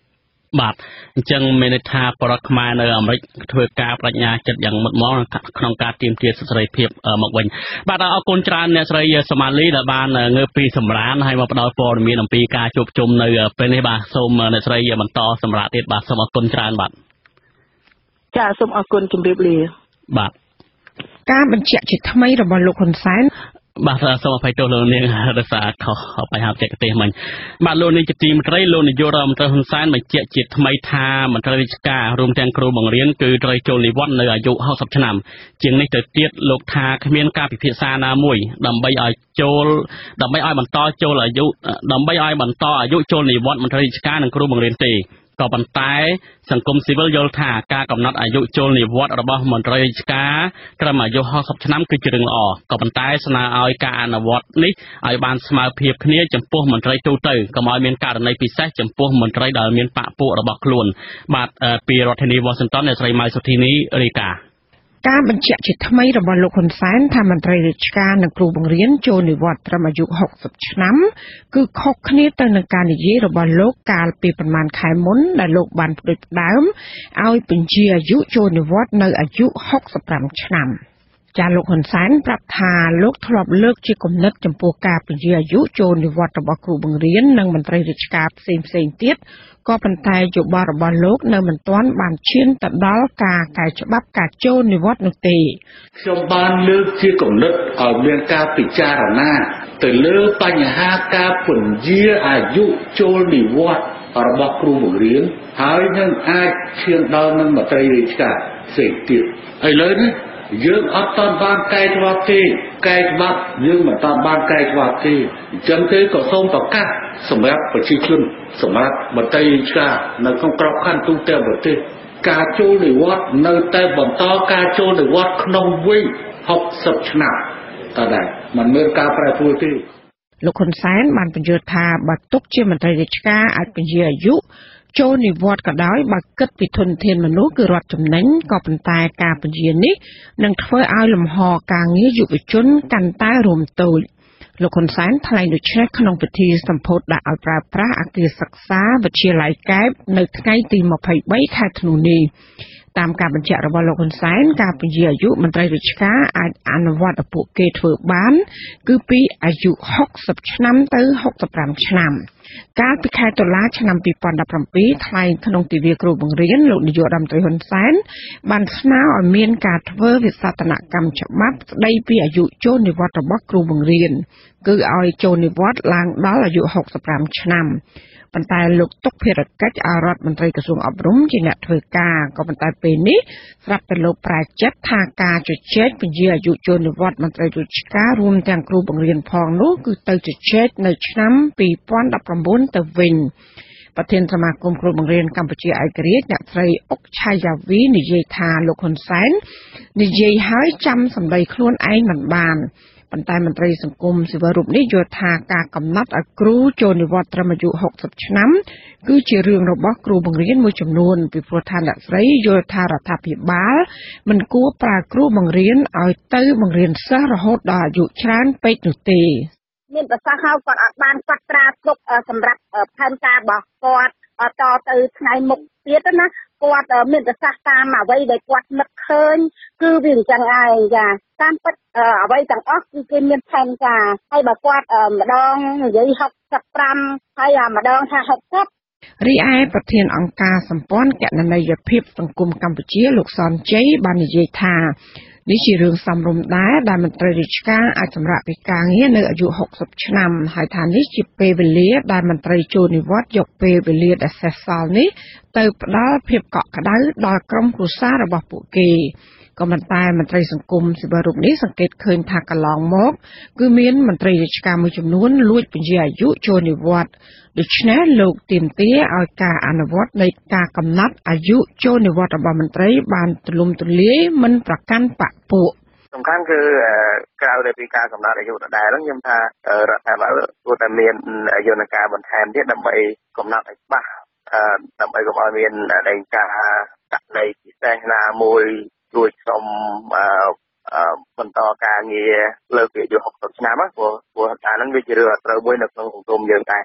បាទអញ្ចឹងមានន័យថាបរិបទខ្មែរនៅអាមេរិកធ្វើការបញ្ញាចិត្តយ៉ាងមុតមមក្នុងការទាមទារសិទ្ធិសេរីភាពមកវិញបាទអរគុណច្រើនអ្នកស្រីសមាលីដែលបានងើបពីសម្រានហើយមកផ្ដល់ព័ត៌មានអំពីការជួបជុំនៅពេលនេះបាទសូមអ្នកស្រីបន្តសម្រាប់ទៀតបាទសូមអរគុណច្រើនបាទចាសូមអរគុណជម្រាបលាបាទការបញ្ជាក់ជាថ្មីរបស់លោកហ៊ុនសែនបាទសូមអភ័យទោសលោកនាងរសារខុសបញ្ហាបច្ចេកទេសមិញបាទលោកនាងជាទីមេត្រីលោកនាយករដ្ឋមន្ត្រីហ៊ុនសែនបញ្ជាក់ជាថ្មីថាមន្ត្រីរាជការរួមទាំងគ្រូបង្រៀនគឺត្រូវចូលនិវត្តន៍នៅអាយុ60ឆ្នាំជាងនេះទៅទៀតលោកថាគ្មានការពិភាក្សាណាមួយដើម្បីឲ្យបន្តអាយុចូលនិវត្តន៍មន្ត្រីរាជការនិងគ្រូបង្រៀនទេក៏ប៉ុន្តែសង្គមស៊ីវិលយល់ថាការកំណត់អាយុចូលនិវត្តន៍របស់មន្ត្រីរាជការត្រឹមអាយុ60ឆ្នាំគឺជារឿងល្អក៏ប៉ុន្តែស្នើឲ្យការអនុវត្តនេះឲ្យបានស្មើភាពគ្នាចំពោះមន្ត្រីទូទៅកុំឲ្យមានករណីពិសេសចំពោះមន្ត្រីដែលមានបកពួករបស់ខ្លួនបាទពីរដ្ឋធានី Washington អ្នកស្រីម៉ៅសុធីនីរាយការណ៍ការបញ្ជាក់ជាថ្មីរបស់លោកហ៊ុនសែនថាមន្ត្រីរាជការនិងគ្រូបង្រៀនចូលនិវត្តន៍ត្រឹមអាយុ60ឆ្នាំគឺខុសគ្នាទៅនឹងការនិយាយរបស់លោកកាលពីប្រមាណខែមុនដែលលោកបានផ្ដួចផ្ដើមឲ្យបញ្ជាអាយុចូលនិវត្តន៍នៅអាយុ65ឆ្នាំចាលោកហ៊ុនសែនប្រាប់ថាលោកធ្លាប់លើកជាគំនិតចំពោះការបញ្ជាអាយុចូលនិវត្តន៍របស់គ្រូបង្រៀននិងមន្ត្រីរាជការផ្សេងទៀតក៏ប៉ុន្តែយោបល់របស់លោកនៅមិនទាន់បានឈានទៅដល់ការកែច្បាប់ការចូលនិវត្តន៍នោះទេខ្ញុំបានលើកជាគំនិតឲ្យមានការពិចារណាទៅលើបញ្ហាការពន្យាអាយុចូលនិវត្តន៍របស់គ្រូបង្រៀនហើយនឹងអាចឈានដល់នឹងមន្ត្រីរាជការផ្សេងទៀតឥឡូវនេះយើងអត់ទាន់បានកែច្បាប់ទេកែច្បាប់យើងមិនទាន់បានកែច្បាប់ទេអញ្ចឹងទេក៏សូមប្រកាសសម្រាប់ប្រជាជនសម្រាប់មន្ត្រីរាជការនៅក្នុងក្របខ័ណ្ឌទូទាំងប្រទេសការចូលនិវត្តន៍នៅតែបន្តការចូលនិវត្តន៍ក្នុងវ័យ60ឆ្នាំតើដែរមិនមានការប្រែប្រួលទេលោកហ៊ុនសែនបានបញ្យល់ថាបើទុកជាមន្ត្រីរាជការអាចបញ្ជាអាយុចូលនិវត្តន៍ក៏ដោយបើគិតពីធនធានមនុស្សគឺរដ្ឋចំណេញក៏ប៉ុន្តែការបញ្ជានេះនឹងធ្វើឲ្យលំហការងារយុវជនកាន់តែរួមតូចលោកហ៊ុនសែនថ្លែងដូចនេះក្នុងពិធីសម្ពោធដាក់ឲ្យប្រើប្រាស់អគារសិក្សាវិទ្យាល័យកែបនៅថ្ងៃទី23ខែធ្នូនេះតាមការបញ្ជាក់របស់លោកហ៊ុនសែនការបញ្ជាអាយុមន្ត្រីរាជការអាចអនុវត្តឲ្យពួកគេធ្វើបានគឺពីអាយុ60ឆ្នាំទៅ65ឆ្នាំកាលពីខែតុលាឆ្នាំ2017ថ្លែងក្នុងទិវាគ្រូបង្រៀនលោកនាយករដ្ឋមន្ត្រីហ៊ុនសែនបានស្នើឲ្យមានការធ្វើវិសោធនកម្មច្បាប់ស្ដីពីអាយុចូលនិវត្តន៍របស់គ្រូបង្រៀនគឺឲ្យចូលនិវត្តន៍ឡើងដល់អាយុ65ឆ្នាំប៉ុន្តែលោកទុកភារកិច្ចឲ្យរដ្ឋមន្ត្រីក្រសួងអប់រំជាអ្នកធ្វើការក៏ប៉ុន្តែពេលនេះស្រាប់តែលោកប្រែចិត្តថាការជជែកពន្យាអាយុចូលនិវត្តន៍មន្ត្រីរាជការរួមទាំងគ្រូបង្រៀនផងនោះគឺទៅជជែកនៅឆ្នាំ2019ទៅវិញប្រធានសមាគមគ្រូបង្រៀនកម្ពុជាឯករាជ្យអ្នកស្រីអុកឆាយាវីនិយាយថាលោកហ៊ុនសែននិយាយហើយចាំសម្ដីខ្លួនឯងមិនបានប៉ុន្តែមន្ត្រីសង្គមស៊ីវិលរូបនេះយល់ថាការកំណត់ឲ្យគ្រូចូលនិវត្តន៍ត្រឹមអាយុ60ឆ្នាំគឺជារឿងរបស់គ្រូបង្រៀនមួយចំនួនពីព្រោះថាអ្នកស្រីយល់ថារដ្ឋាភិបាលមិនគួរប្រើគ្រូបង្រៀនឲ្យទៅបង្រៀនសិស្សរហូតដល់អាយុច្រើនពេកនោះទេមានប្រសាសន៍ហើយគាត់អត់បានកត់ត្រាទុកសម្រាប់ផែនការរបស់គាត់តទៅថ្ងៃមុខទៀតណាគាត់មានប្រសាសន៍តាមអ្វីដែលគាត់នឹកឃើញគឺវាអញ្ចឹងឯងចាតាមពិតអ្វីទាំងអស់គឺគេមានផែនការហើយបើគាត់ម្ដងនិយាយ65ហើយម្ដងថា60 រីឯប្រធានអង្គការសម្ព័ន្ធគណនេយ្យភាពសង្គមកម្ពុជាលោកសនជ័យបាននិយាយថានេះជារឿងសមរម្យដែរដែលមន្ត្រីរាជការអាចសម្រាកពីការងារនៅអាយុ60ឆ្នាំហើយថានេះជាពេលវេលាដែលមន្ត្រីចូលនិវត្តន៍យកពេលវេលាដែលសេសសល់នេះទៅផ្ដល់ភាពកក់ក្ដៅដល់ក្រុមគ្រួសាររបស់ពួកគេក៏ប៉ុន្តែមន្ត្រីសង្គមស៊ីវិលរូបនេះសង្កេតឃើញថាកន្លងមកគឺមានមន្ត្រីរាជការមួយចំនួនលួចបញ្ជាអាយុចូលនិវត្តន៍ដូច្នេះលោកទាមទារឲ្យការអនុវត្តនៃការកំណត់អាយុចូលនិវត្តន៍របស់មន្ត្រីបានទូលំទូលាយមិនប្រកាន់បកពួកសំខាន់គឺក្រៅពីការកំណត់អាយុដដែលហ្នឹងខ្ញុំថារដ្ឋាភិបាលគួរតែមានយន្តការបន្ថែមទៀតដើម្បីកំណត់ឲ្យច្បាស់ដើម្បីកុំឲ្យមានដែងការដាក់នៃពិសេសណាមួយជួយខ្ញុំបន្តការងារលើពីអាយុ60ឆ្នាំព្រោះថាហ្នឹងវាជារឿងអត់ត្រូវមួយនៅក្នុងសង្គមយើងដែរ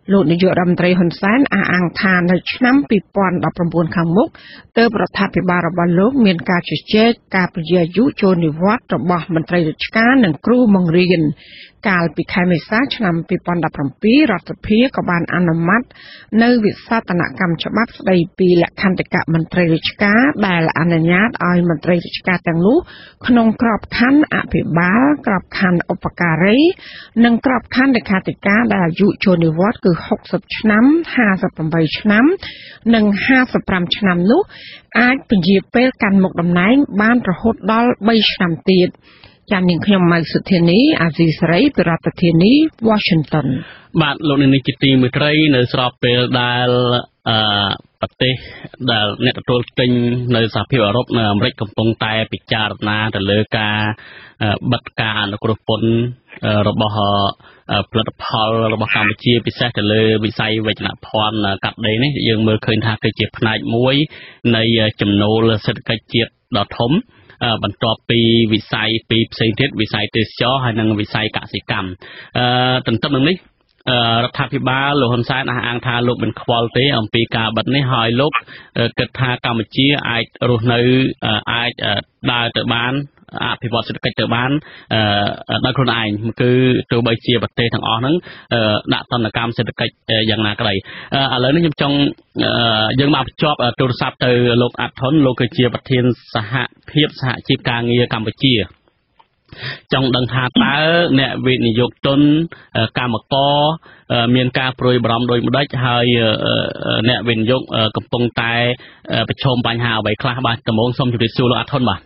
លោកនាយករដ្ឋមន្ត្រីហ៊ុនសែនអះអាងថានៅឆ្នាំ2019ខាងមុខទើបរដ្ឋាភិបាលរបស់លោកមានការជជែកការពន្យាអាយុចូលនិវត្តន៍របស់មន្ត្រីរាជការនិងគ្រូបង្រៀនកាលពីខែមេសាឆ្នាំ2017រដ្ឋសភាក៏បានអនុម័តនៅវិសោធនកម្មច្បាប់ស្តីពីលក្ខន្តិកៈមន្ត្រីរាជការដែលអនុញ្ញាតឲ្យមន្ត្រីរាជការទាំងនោះក្នុងក្របខ័ណ្ឌអភិបាលក្របខ័ណ្ឌឧបការីនិងក្របខ័ណ្ឌលេខាធិការដែលអាយុចូលនិវត្តន៍គឺ60ឆ្នាំ58ឆ្នាំនិង55ឆ្នាំនោះអាចពន្យាពេលកាន់មុខតំណែងបានរហូតដល់3ឆ្នាំទៀតចា៎នាងខ្ញុំម៉ៅសុធានីអាស៊ីសេរីពីរដ្ឋធានី Washington បាទលោកនាងជាទីមេត្រីនៅស្របពេលដែលប្រទេសដែលអ្នកទទួលទិញនៅសហភាពអឺរ៉ុបនៅអាមេរិកកំពុងតែពិចារណាទៅលើការបិទការអនុគ្រោះពន្ធរបស់ផលិតផលរបស់កម្ពុជាពិសេសទៅលើវិស័យវេជ្ជនភ័ណ្ឌកាត់ដេរនេះយើងមើលឃើញថាគឺជាផ្នែកមួយនៃចំណូលសេដ្ឋកិច្ចជាតិដ៏ធំបន្ទាប់ពីវិស័យពីផ្សេងទៀតវិស័យទេសចរហើយនិងវិស័យកសិកម្មទន្ទឹមនឹងនេះរដ្ឋាភិបាលលោកហ៊ុនសែនអះអាងថាលោកមិនខ្វល់ទេអំពីការបិទនេះហើយលោកគិតថាកម្ពុជាអាចរស់នៅអាចដើរទៅបានអភិវឌ្ឍសេដ្ឋកិច្ចទៅបានដោយខ្លួនឯងគឺទោះបីជាប្រទេសទាំងអស់ហ្នឹងដាក់ទណ្ឌកម្មសេដ្ឋកិច្ចយ៉ាងណាក្តីឥឡូវនេះខ្ញុំចង់យើងមកភ្ជាប់ទូរស័ព្ទទៅលោកអាត់ថុនលោកគឺជាប្រធានសហភាពសហជីពការងារកម្ពុជាចង់ដឹងថាតើអ្នកវិនិយោគទុនកម្មករមានការព្រួយបារម្ភដូចម្ដេចហើយអ្នកវិនិយោគកំពុងតែប្រឈមបញ្ហាអ្វីខ្លះបាទតំបងសូមជម្រាបសួរលោកអាត់ថុនបាទ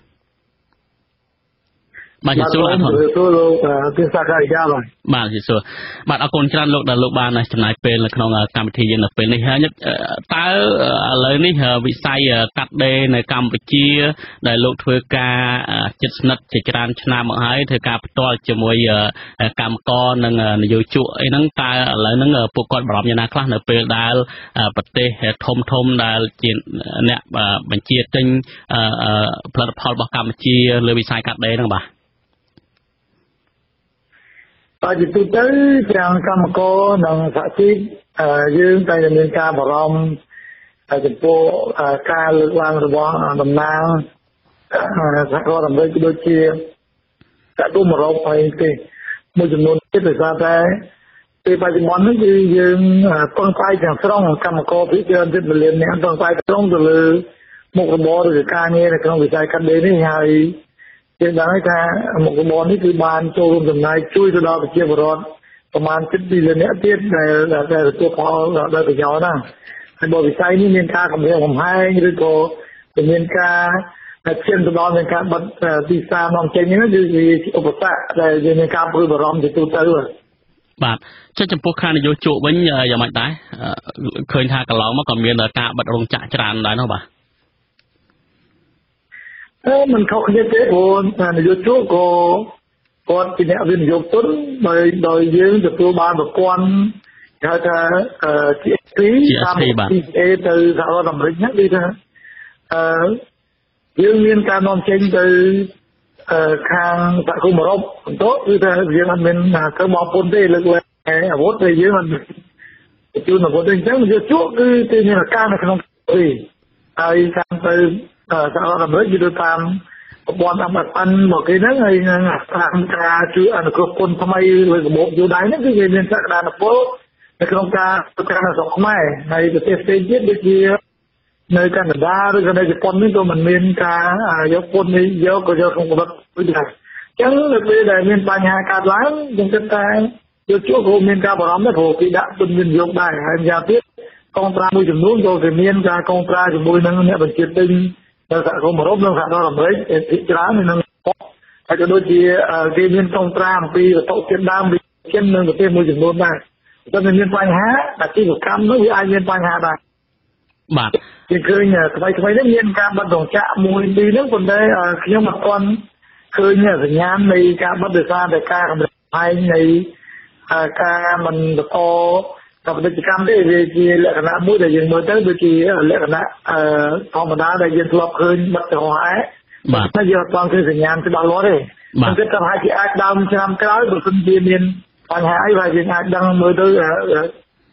បាទជាសួរលោកទិសាការីយ៉ាបាទជាសួរបាទអរគុណច្រើនលោកដែលលោកបានចំណាយពេលនៅក្នុងកម្មវិធីយើងនៅពេលនេះហើយតើឥឡូវនេះវិស័យកាត់ដេរនៅកម្ពុជាដែលលោកធ្វើការជិតស្និទ្ធជាច្រើនឆ្នាំមកហើយធ្វើការផ្ទាល់ជាមួយកម្មករនិងនយោជកអីហ្នឹងតើឥឡូវហ្នឹងពួកគាត់បារម្ភយ៉ាងណាខ្លះនៅពេលដែលប្រទេសធំដែលជាអ្នកបញ្ជាទិញផលិតផលរបស់កម្ពុជាលើវិស័យកាត់ដេរហ្នឹងបាទជាទូទៅទាំងកម្មករនិងសហជីពយើងតែមានការបារម្ភចំពោះការលើកឡើងរបស់តំណាងសហរដ្ឋអាមេរិកដូចជាសហគមន៍អឺរ៉ុបហើយទេមួយចំនួនទៀតដោយសារតែពេលបច្ចុប្បន្ននេះគឺយើងពឹងផ្អែកទាំងស្រុងកម្មករភាគច្រើនជិត1លាននាក់ពឹងផ្អែកស្រុងទៅលើមុខរបរឬការងារនៅក្នុងវិស័យកាត់ដេរនេះហើយយើងដឹងថាមុខរបរនេះគឺបានចូលរួមចំណែកជួយទៅដល់ប្រជាពលរដ្ឋប្រមាណ7លាននាក់ទៀតដែលទទួលផលដោយប្រយោជន៍ណាហើយបើវិស័យនេះមានការកម្រិតកំហែងឬក៏មានការឈានទៅដល់មានការបិទទីផ្សារនាំចេញនេះគឺជាឧបសគ្គដែលយើងមានការព្រួយបារម្ភជាទូទៅបាទចុះចំពោះខាងនយោជកវិញយ៉ាងម៉េចដែរឃើញថាកន្លងមកក៏មានការបិទរោងចក្រច្រើនដែរនោះបាទមិនខុសគ្នាទេព្រោះនយោជកក៏គាត់ជាអ្នកវិនិយោគទុនដោយយើងទទួលបានប្រព័ន្ធហៅថា GSP តាម PCA ទៅសហរដ្ឋអាមេរិកហ្នឹងគឺថាយើងមានការនាំចេញទៅខាងសហគមន៍អឺរ៉ុបបន្ទាប់គឺថាយើងអត់មានធ្វើបោះពុនទេលើកលែងអាវុធតែយើងអត់ជួនអាវុធទេអញ្ចឹងនយោជកគឺមានការនៅក្នុងទីហើយខាងទៅសហរដ្ឋអាមេរិកគឺទៅតាមប្រព័ន្ធMFNមកគេហ្នឹងហើយនឹងតាមការជួយអនុគ្រោះពន្ធថ្មីលើរបបយូរដៃហ្នឹងគឺគេមានសក្តានុពលនៅក្នុងការធ្វើការនៅស្រុកខ្មែរហើយប្រទេសផ្សេងទៀតដូចជានៅកាណាដាឬក៏នៅជប៉ុននេះក៏មិនមានការយកពន្ធនេះយកក៏យកក្នុងកម្រិតដូចដែរអញ្ចឹងនៅពេលដែលមានបញ្ហាកើតឡើងខ្ញុំគិតថាយកជួបក៏មានការបារម្ភដែរព្រោះគេដាក់ទុនវិនិយោគដែរហើយម្យ៉ាងទៀតកងត្រាមួយចំនួនក៏គេមានការកងត្រាជាមួយនឹងអ្នកបញ្ជាទិញនៅសហគមន៍អឺរ៉ុបនិងសហរដ្ឋអាមេរិកភាគច្រើននឹងហើយក៏ដូចជាគេមានកងត្រាអំពីវត្ថុធាតុដើមវិចិត្រនិងប្រទេសមួយចំនួនដែរតែមានបញ្ហាអាជីវកម្មនោះវាអាចមានបញ្ហាដែរបាទគេឃើញថ្មីនេះមានការបិទរោងចក្រមួយពីរហ្នឹងប៉ុន្តែខ្ញុំអត់ទាន់ឃើញសញ្ញាណនៃការបិទដោយសារតែការកម្រិតផ្នែកនៃការមិនបន្តពាណិជ្ជកម្មទេវាជាលក្ខណៈមួយដែលយើងមើលទៅដូចជាលក្ខណៈធម្មតាដែលយើងធ្លាប់ឃើញបិទទៅហើយបាទតែយើងអត់ទាន់ឃើញសញ្ញាណច្បាស់លាស់ទេខ្ញុំគិតថាអាចដើមឆ្នាំក្រោយបើសិនជាមានបញ្ហាអីហើយយើងអាចដឹងមើលទៅ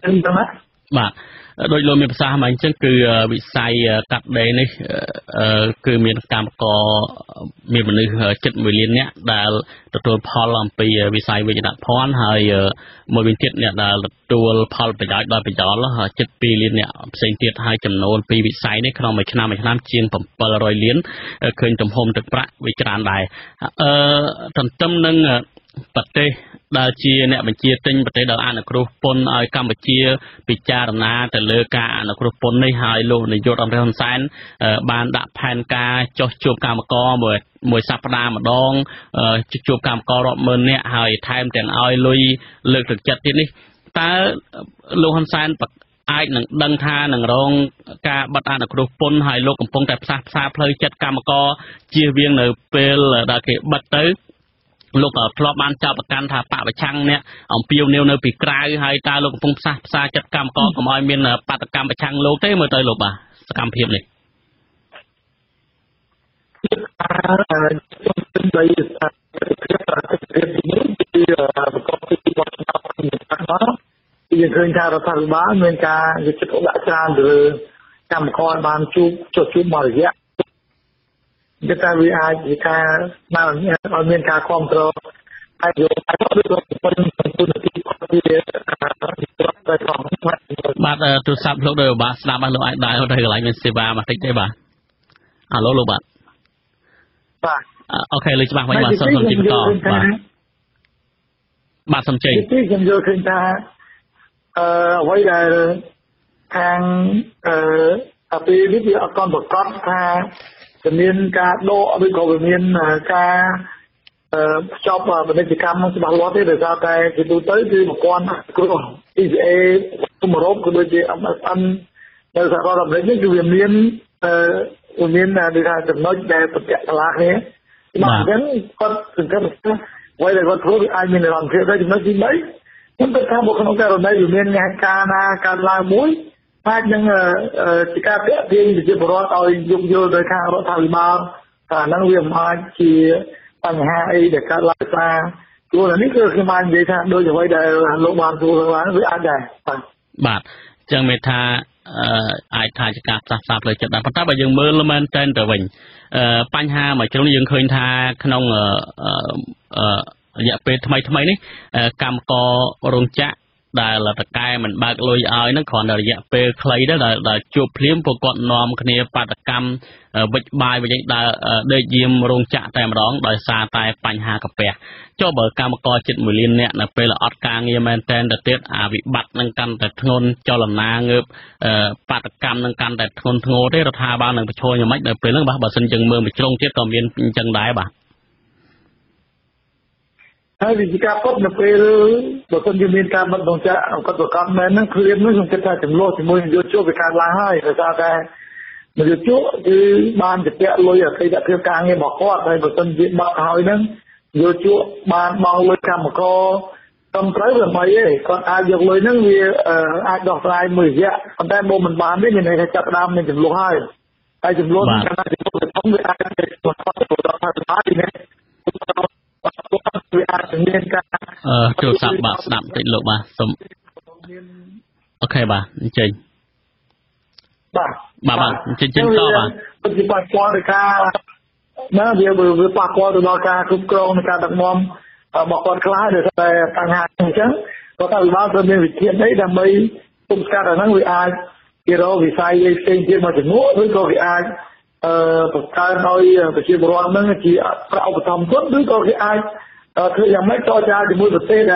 បាទដោយលោកមានប្រសាសន៍មកអញ្ចឹងគឺវិស័យកាត់ដេរនេះគឺមានកម្មករមានមនុស្សជិត1លាននាក់ដែលទទួលផលអំពីវិស័យវិជ្ជាភ័ណ្ឌហើយមួយវិញទៀតអ្នកដែលទទួលផលប្រយោជន៍ដោយប្រយោលជិត2លាននាក់ផ្សេងទៀតហើយចំនួនពីវិស័យនេះក្នុងមួយឆ្នាំជាង700លានឃើញទំហំទឹកប្រាក់វាច្រើនដែរទន្ទឹមនឹងប្រទេសដែលជាអ្នកបញ្ជាទិញប្រទេសដែលអនុគ្រោះពន្ធឲ្យកម្ពុជាពិចារណាទៅលើការអនុគ្រោះពន្ធនេះហើយលោកនាយករដ្ឋមន្ត្រីហ៊ុនសែនបានដាក់ផែនការចុះជួបកម្មករមួយសប្តាហ៍ម្ដងជួបកម្មកររាប់ម៉ឺននាក់ហើយថែមទាំងឲ្យលុយលើកទឹកចិត្តទៀតនេះតើលោកហ៊ុនសែនអាចនឹងដឹងថានឹងរងការបិទអនុគ្រោះពន្ធហើយលោកកំពុងតែផ្សះផ្សាផ្លូវចិត្តកម្មករជៀសវាងនៅពេលដែលគេបិទទៅលោកក៏ធ្លាប់បានចោទប្រកាន់ថាបពប្រឆាំងអ្នកអំពាវនាវនៅពីក្រៅហើយតើលោកកំពុងផ្សះផ្សាចិត្តកម្មករកុំឲ្យមានបាតកម្មប្រឆាំងលោកទេមើលទៅលោកបាទសកម្មភាពនេះយើងឃើញថារដ្ឋាភិបាលមានការយកចិត្តទុកដាក់ច្រើនទៅលើកម្មករបានជួបមួយរយៈគឺថាវាអាចជាការបានឲ្យមានការគ្រប់គ្រងហើយយកទៅបាទទូរស័ព្ទលោកដោយបាទស្ដាប់បាទលោកអាចដើរទៅកន្លែងមានសេវាបន្តិចទេបាទអាឡូលោកបាទអូខេលើច្បាស់វិញបាទសូមជិះបន្តបាទសូមជិះទីខ្ញុំយល់ឃើញថាអ្វីដែលខាងអាពីនេះវាអត់ទាន់ប្រកាសថាจะមានការដកឬក៏វាមានការភ្ជាប់ពាណិជ្ជកម្មនឹងច្បាស់លាស់ទេដោយសារតែជាទូទៅគឺប្រព័ន្ធគ្រោះ ECA ទូអឺរ៉ុបក៏ដូចជា MFN នៅសហរដ្ឋអាមេរិកនេះគឺវាមានដូចថាចំណុចដែលប្រតិកន្លាគ្នាបាទអញ្ចឹងគាត់សង្កេតថាអ្វីដែលគាត់ធ្វើគឺអាចមាននិរន្តរភាពដែរចំណុចទី3ខ្ញុំគិតថាមកក្នុងករណីវាមានការណាកើតឡើងមួយអាចនឹងជាការពាក់ទាញប្រជាពលរដ្ឋឲ្យយោគយល់ដោយខាងរដ្ឋាភិបាលថាហ្នឹងវាមិនអាចជាបញ្ហាអីដែលកើតឡើងថាព្រោះនេះគឺខ្ញុំបាននិយាយថាដោយអ្វីដែលលោកបានទូទៅឡើងវាអាចដែរបាទអញ្ចឹងមានថាអាចថាជាការផ្សះផ្សាផ្លូវចិត្តដែរប៉ុន្តែបើយើងមើលមែនតែនទៅវិញបញ្ហាមួយជ្រុងយើងឃើញថាក្នុងរយៈពេលថ្មីនេះកម្មកររោងចក្រដែលតកែមិនបើកលុយឲ្យហ្នឹងគ្រាន់តែរយៈពេលខ្លីដែរដែលជួបភ្លាមពួកគាត់នាំគ្នាបាតកម្មវិច្ចបាយវិញដើរដេកយាមរោងចក្រតែម្ដងដោយសារតែបញ្ហាកាពះចុះបើកម្មករជិត1លាននាក់នៅពេលអត់ការងារមែនតែនទៅទៀតអាវិបត្តិនឹងកាន់តែធ្ងន់ចលនាងើបបាតកម្មនឹងកាន់តែធ្ងន់ធ្ងរទេរដ្ឋាភិបាលនឹងបញ្ឈរយ៉ាងម៉េចនៅពេលហ្នឹងបាទបើសិនជាមើលមួយជ្រុងទៀតក៏មានអញ្ចឹងដែរបាទហើយវិជាការពុតនៅពេលបើសិនជាមានការបិទរោងចក្រគាត់ប្រកាសមែនហ្នឹងគ្រាមនោះខ្ញុំគិតថាចំនួនជាមួយនយោជកវាកើតឡើងហើយដោយសារតែនយោជកគឺបានជពាក់លុយអតីតភាពការងាររបស់គាត់ហើយបើសិនជាបាត់ហើយហ្នឹងនយោជកបានបង់លុយកម្មករត្រឹមត្រូវវាមិនអីទេគាត់អាចយកលុយហ្នឹងវាអាចដោះស្រាយមួយរយៈប៉ុន្តែបើមិនបានទេមានន័យថាចាប់ផ្ដើមមានចំនួនហើយចំនួនកាលណាចំនួនធំវាអាចទៅដល់រដ្ឋាភិបាលនេះវាអាចមានការទូរស័ព្ទបាទស្ដាប់តិចលោកបាទសូមអូខេបាទអញ្ចឹងបាទអញ្ចឹងតបាទវាប៉ះពាល់ដល់ការណាវាប៉ះពាល់ទៅដល់ការគ្រប់គ្រងនៃការដឹកនាំរបស់គាត់ខ្លះដោយតែបញ្ហាអញ្ចឹងគាត់ថាវិបាលត្រូវមានវិធានអីដើម្បីទប់ស្កាត់អាហ្នឹងវាអាចជារកវិស័យផ្សេងទៀតមកជំនួសឬក៏វាអាចបង្កើនឲ្យប្រជាពលរដ្ឋហ្នឹងជាប្រឧបត្ថម្ភគាត់ឬក៏គេអាចធ្វើយ៉ាងម៉េចតចោលជាមួយប្រទេស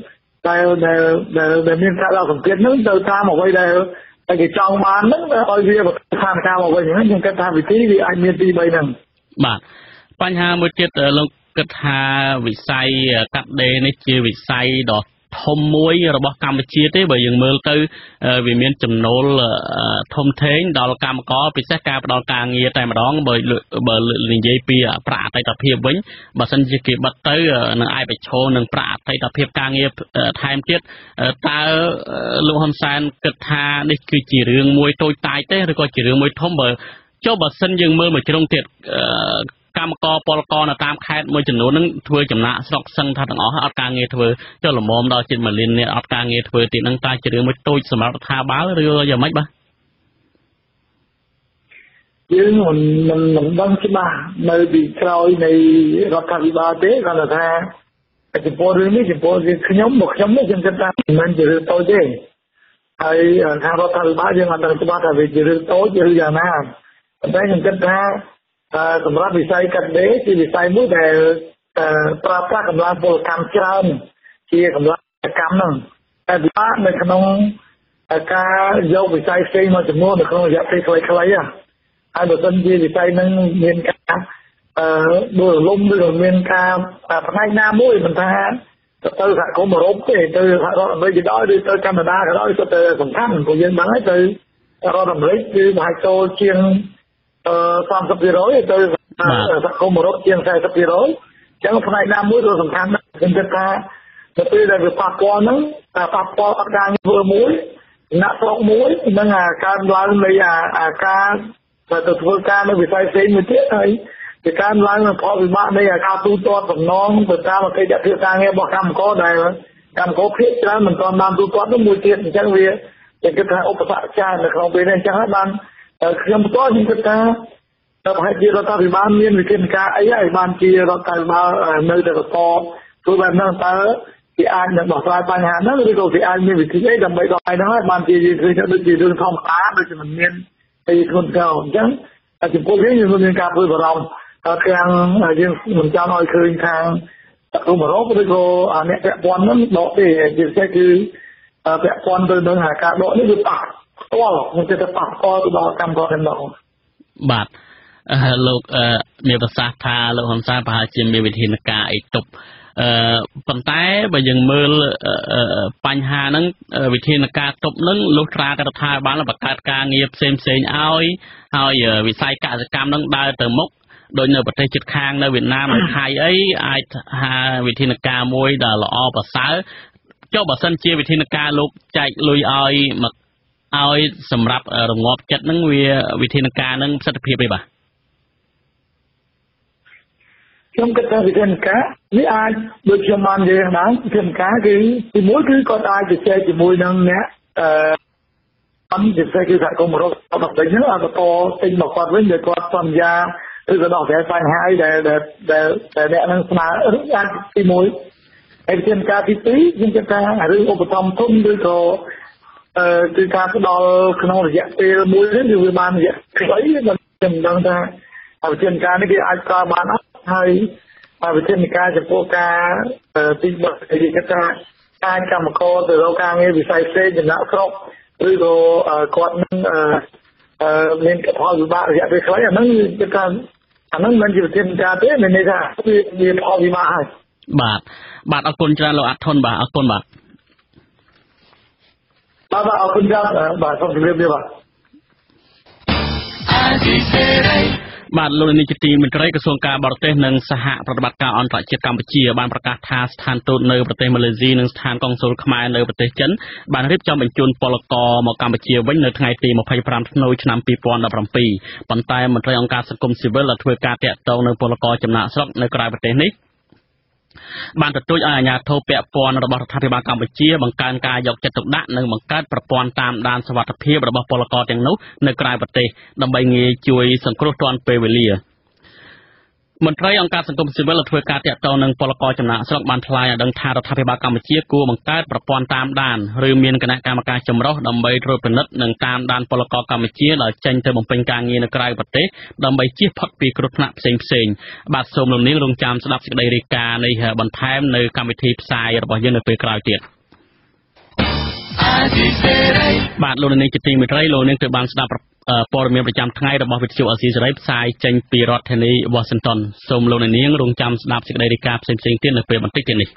ដែលមានការដល់សម្ពាធហ្នឹងទៅតាមអ្វីដែលគេចង់បានហ្នឹងឲ្យវាស្ថានភាពមកវិញហ្នឹងខ្ញុំគិតថាវិធីវាអាចមានទី3ហ្នឹងបាទបញ្ហាមួយទៀតលោកគិតថាវិស័យកាត់ដេរនេះជាវិស័យដ៏ធំមួយរបស់កម្ពុជាទេបើយើងមើលទៅវាមានចំណូលធំធេងដល់កម្មករពិសេសការផ្ដល់ការងារតែម្ដងបើនិយាយពីប្រាក់អតីតភាពវិញបើសិនជាគេបិទទៅនឹងអាចប្រឈមនឹងប្រាក់អតីតភាពការងារថែមទៀតតើលោកហ៊ុនសែនគិតថានេះគឺជារឿងមួយតូចតាចទេឬក៏ជារឿងមួយធំបើចុះបើសិនយើងមើលមួយជ្រុងទៀតកម្មករពលករនៅតាមខេត្តមួយចំនួននឹងធ្វើចំណាក់ស្រុកសឹងថាទាំងអស់អត់ការងារធ្វើចុះលំមដល់ជិត1លាននាក់អត់ការងារធ្វើទៀតនឹងតែជារឿងមួយតូចសម្រាប់រដ្ឋាភិបាលឬយ៉ាងម៉េចបាទយើងមិនដឹងច្បាស់នៅពីក្រោយនៃរដ្ឋាភិបាលទេគាត់ថាចំពោះរឿងនេះចំពោះខ្ញុំមកខ្ញុំនេះខ្ញុំគិតថាមិនជារឿងតូចទេហើយខាងរដ្ឋាភិបាលយើងអត់ដឹងច្បាស់ថាវាជារឿងតូចឬយ៉ាងណាប៉ុន្តែខ្ញុំគិតថាសម្រាប់វិស័យកាត់ដេរជាវិស័យមួយដែលប្រើប្រាស់កម្លាំងពលកម្មច្រើនជាកម្លាំងកម្មហ្នឹងតែវានៅក្នុងការយកវិស័យផ្សេងមកចំនួននៅក្នុងរយៈពេលខ្លីៗហើយបើសិនជាវិស័យហ្នឹងមានការដួលរលំឬមានការផ្នែកណាមួយមិនថាទៅសហគមន៍អឺរ៉ុបទេទៅសហរដ្ឋអាមេរិកក៏ដោយឬទៅកាណាដាក៏ដោយក៏ទៅសំខាន់ព្រោះយើងដឹងហើយទៅរដ្ឋអាមេរិកគឺមហាចូលជាង30% ទៅសហគមន៍អឺរ៉ុបជាង 40% អញ្ចឹងផ្នែកណាមួយក៏សំខាន់ដែរខ្ញុំគិតថាទៅពេលដែលវាប៉ះពាល់ហ្នឹងប៉ះពាល់អត់ការធ្វើមួយណាក់ស្រុកមួយនឹងការឡើងនៃការទៅធ្វើការនៅវិស័យផ្សេងមួយទៀតហើយពីការឡើងនៅផលវិបាកនៃការទូទាត់បំណងទៅតាមអតិថិភាពការងាររបស់កម្មករដែលកម្មករភាគច្រើនមិនទាន់បានទូទាត់នោះមួយទៀតអញ្ចឹងវាគេគិតថាឧបសគ្គច្រើននៅក្នុងពេលនេះអញ្ចឹងហើយបានខ្ញុំផ្ទាល់ខ្ញុំគិតថាប្រហែលជារដ្ឋាភិបាលមានវិធានការអីហើយបានជារដ្ឋាភិបាលនៅតែបន្តធ្វើបែបហ្នឹងតើគេអាចនឹងដោះស្រាយបញ្ហាហ្នឹងឬក៏គេអាចមានវិធីអីដើម្បីដោះស្រាយហ្នឹងហើយបានជាយើងឃើញថាដូចជារឿងធម្មតាដូចជាមិនមានអីធ្ងន់ធ្ងរអញ្ចឹងចំពោះយើងមានការព្រួយបារម្ភទាំងយើងមិនចង់ឲ្យឃើញខាងសហគមន៍អឺរ៉ុបឬក៏អ្នកពាក់ព័ន្ធហ្នឹងដកទេជាពិសេសគឺពាក់ព័ន្ធទៅនឹងការដកនេះវាប៉ះផ្ទាល់ខ្ញុំគិតថាប៉ះផ្ទាល់ទៅដល់កម្មករទាំងអស់បាទលោកមានប្រសាសន៍ថាលោកហ៊ុនសែនប្រហែលជាមានវិធានការអីទប់ប៉ុន្តែបើយើងមើលបញ្ហាហ្នឹងវិធានការទប់ហ្នឹងលុះត្រារដ្ឋាភិបាលបង្កើតការងារផ្សេងឲ្យវិស័យកសិកម្មហ្នឹងដើរទៅមុខដោយនៅប្រទេសជិតខាងនៅវៀតណាមនិងថៃអីអាចថាវិធានការមួយដែលល្អប្រសើរចុះបើសិនជាវិធានការលោកចែកលុយឲ្យសម្រាប់រងាប់ចិត្តហ្នឹងវាវិធានការហ្នឹងប្រសិទ្ធភាពទេបាទខ្ញុំគិតថាវិធានការនេះអាចដូចខ្ញុំបាននិយាយដែរវិធានការគឺទីមួយគឺគាត់អាចជជែកជាមួយនឹងអ្នកជាពិសេសគឺសហគមន៍អឺរ៉ុបដល់ពេលហ្នឹងអាចបន្តទិញមកគាត់វិញដែលគាត់សន្យាឬក៏ដោះស្រាយបញ្ហាដែលអ្នកនឹងស្នើអាចទីមួយហើយវិធានការទី2ខ្ញុំគិតថារឿងឧបត្ថម្ភទុនឬក៏គឺការផ្ដល់ក្នុងរយៈពេលមួយនេះគឺវាបានរយៈខ្លីខ្ញុំមិនដឹងថាវិធានការនេះគេអាចប្រើបានអត់ហើយវិធានការចំពោះការទី3គេថាការកម្មករទៅរកការងារវិស័យផ្សេងចំណាក់ស្រុកឬក៏គាត់នឹងមានផលវិបាករយៈពេលខ្លីអាហ្នឹងគឺថាអាហ្នឹងមិនជាវិធានការទេមានន័យថាវាមានផលវិបាកហើយបាទអរគុណច្រើនលោកអាត់ធុនបាទអរគុណបាទអរគុណច្រើនបាទសូមជម្រាបលាបាទបាទលោកនាយកទីមេត្រីក្រសួងការបរទេសនិងសហប្រតិបត្តិការអន្តរជាតិកម្ពុជាបានប្រកាសថាស្ថានទូតនៅប្រទេសម៉ាឡេស៊ីនិងស្ថានកុងស៊ុលខ្មែរនៅប្រទេសចិនបានរៀបចំបញ្ជូនពលករមកកម្ពុជាវិញនៅថ្ងៃទី25ធ្នូឆ្នាំ2017ប៉ុន្តែមន្ត្រីអង្គការសង្គមស៊ីវិលដែលធ្វើការតាក់ទងនឹងពលករចំណាក់ស្រុកនៅក្រៅប្រទេសនេះបានទទូចឲ្យអាជ្ញាធរពាក់ព័ន្ធរបស់រដ្ឋាភិបាលកម្ពុជាបង្កើនការយកចិត្តទុកដាក់និងបង្កើតប្រព័ន្ធតាមដានសុវត្ថិភាពរបស់ពលករទាំងនោះនៅក្រៅប្រទេសដើម្បីងាយជួយសង្គ្រោះទាន់ពេលវេលាមន្ត្រីអង្គការសង្គមស៊ីវិលធ្វើការតាក់ទងនឹងពលករចំណាក់ស្រុកបានថ្លែងឲ្យដឹងថារដ្ឋាភិបាលកម្ពុជាគួរបង្កើតប្រព័ន្ធតាមដានឬមានគណៈកម្មការចម្រុះដើម្បីត្រួតពិនិត្យនិងតាមដានពលករកម្ពុជាដែលចេញទៅបំពេញការងារនៅក្រៅប្រទេសដើម្បីជៀសផុតពីគ្រោះថ្នាក់ផ្សេងបាទសូមលោកនាងរងចាំស្ដាប់សេចក្តីរាយការណ៍នេះបន្ថែមនៅកម្មវិធីផ្សាយរបស់យើងនៅពេលក្រោយទៀតបាទលោកនាងជាទីមេត្រីលោកនាងត្រូវបានស្ដាប់ព័ត៌មានប្រចាំថ្ងៃរបស់វិទ្យុអេស៊ីសេរីផ្សាយចេញពីរដ្ឋធានី Washington សូមលោកនាងរងចាំស្ដាប់សេចក្តីរាយការណ៍ផ្សេងៗទៀតនៅពេលបន្តិចទៀតនេះ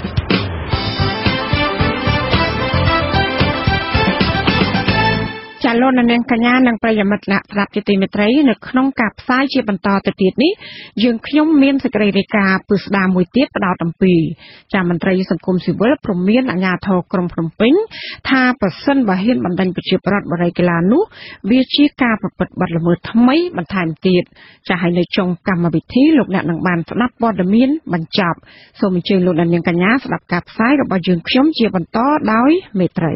ចាលោកនាងកញ្ញានិងប្រិយមិត្តអ្នកស្ដាប់ជាទីមេត្រីនៅក្នុងការផ្សាយជាបន្តទៅទៀតនេះយើងខ្ញុំមានសេចក្តីរាយការណ៍ពិស្ដារមួយទៀតផ្ដោតអំពីចាមន្ត្រីសង្គមស៊ីវិលព្រមានអាជ្ញាធរក្រុងភ្នំពេញថាប្រសិនបើហ៊ានបណ្ដេញប្រជាប្រដ្ឋបរិយាកីឡានោះវាជាការប្រព្រឹត្តបទល្មើសថ្មីបន្ថែមទៀតចាហើយនៅចុងកម្មវិធីលោកអ្នកនឹងបានស្ដាប់ព័ត៌មានបញ្ចប់សូមអញ្ជើញលោកនាងកញ្ញាស្ដាប់ការផ្សាយរបស់យើងខ្ញុំជាបន្តដោយមេត្រី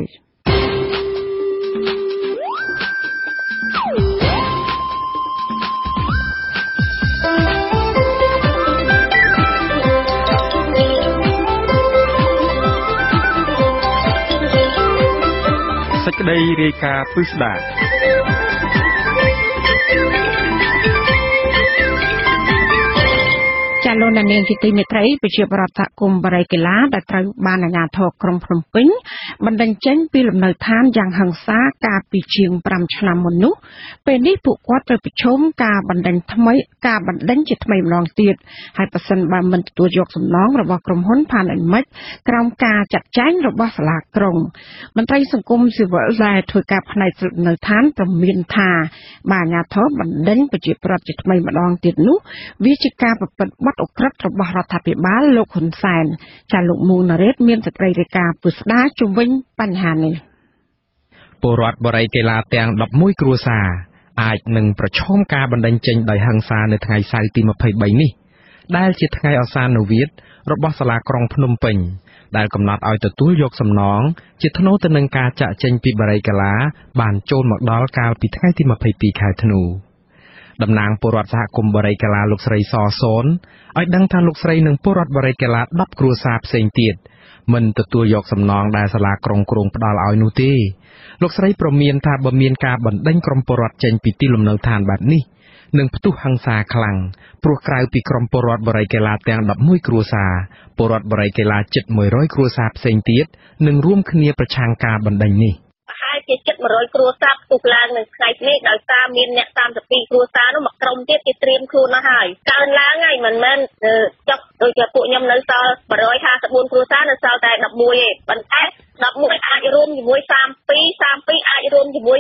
សេចក្តីរាយការណ៍ពិស្ដារចាលោកនាងជាទីមេត្រីប្រជាប្រដ្ឋសហគមន៍បរិយាកីឡាដែលត្រូវបានអាជ្ញាធរក្រុងភ្នំពេញបណ្តេញចេញពីលំនៅឋានយ៉ាងហិង្សាកាលពីជាង5ឆ្នាំមុននោះពេលនេះពួកគាត់ត្រូវប្រឈមការបណ្តេញជាថ្មីម្ដងទៀតហើយប៉ះសិនបើមិនទទួលយកសំណងរបស់ក្រុមហ៊ុនផានអេមិចក្រោមការចាត់ចែងរបស់សាលាក្រុងមន្ត្រីសង្គមស៊ីវិលដែលធ្វើការផ្នែកស្រុកនៅឋានប្រមានថាបើអាជ្ញាធរបណ្តេញប្រជាប្រដ្ឋជាថ្មីម្ដងទៀតនោះវាជាការប្រព្រឹត្តបទឧក្រិដ្ឋរបស់រដ្ឋាភិបាលលោកហ៊ុនសែនចាលោកមូណារ៉េតមានសេចក្តីរាយការណ៍ពិស្ដារជុំវិញបញ្ហានេះពលរដ្ឋបរិយាកីឡាទាំង11គ្រួសារអាចនឹងប្រឈមការបណ្តេញចេញដោយហិង្សានៅថ្ងៃសៅរ៍ទី23នេះដែលជាថ្ងៃអសាននវាតរបស់សាលាក្រុងភ្នំពេញដែលកំណត់ឲ្យទទួលយកសំណងជាថ្នូរទៅនឹងការចាក់ចេញពីបរិយាកីឡាបានចូលមកដល់កាលពីថ្ងៃទី22ខែធ្នូតំណាងពលរដ្ឋសហគមន៍បរិយាកីឡាលោកស្រីសសូនឲ្យដឹងថាលោកស្រីនិងពលរដ្ឋបរិយាកីឡា10គ្រួសារផ្សេងទៀតមិនទទួលយកសំណងដែលសាលាក្រុងគ្រោងផ្ដល់ឲ្យនោះទេលោកស្រីប្រមានថាបើមានការបណ្ដេញក្រុមពលរដ្ឋចេញពីទីលំនៅឋានបែបនេះនឹងផ្ទុះហិង្សាខ្លាំងព្រោះក្រៅពីក្រុមពលរដ្ឋបរិយាកីឡាទាំង11គ្រួសារពលរដ្ឋបរិយាកីឡាជិត100គ្រួសារផ្សេងទៀតនឹងរួមគ្នាប្រឆាំងការបណ្ដេញនេះជាជិត100គ្រួសារផ្ទុះឡើងនៅថ្ងៃនេះដោយសារមានអ្នក32គ្រួសារនោះមកក្រុមទៀតគេត្រៀមខ្លួនមកហើយកើនឡើងហើយមិនមែនចុះដូចជាពួកខ្ញុំនៅសល់154គ្រួសារនៅសល់តែ11ទេប៉ុន្តែ11អាចរួមជាមួយ32អាចរួមជាមួយ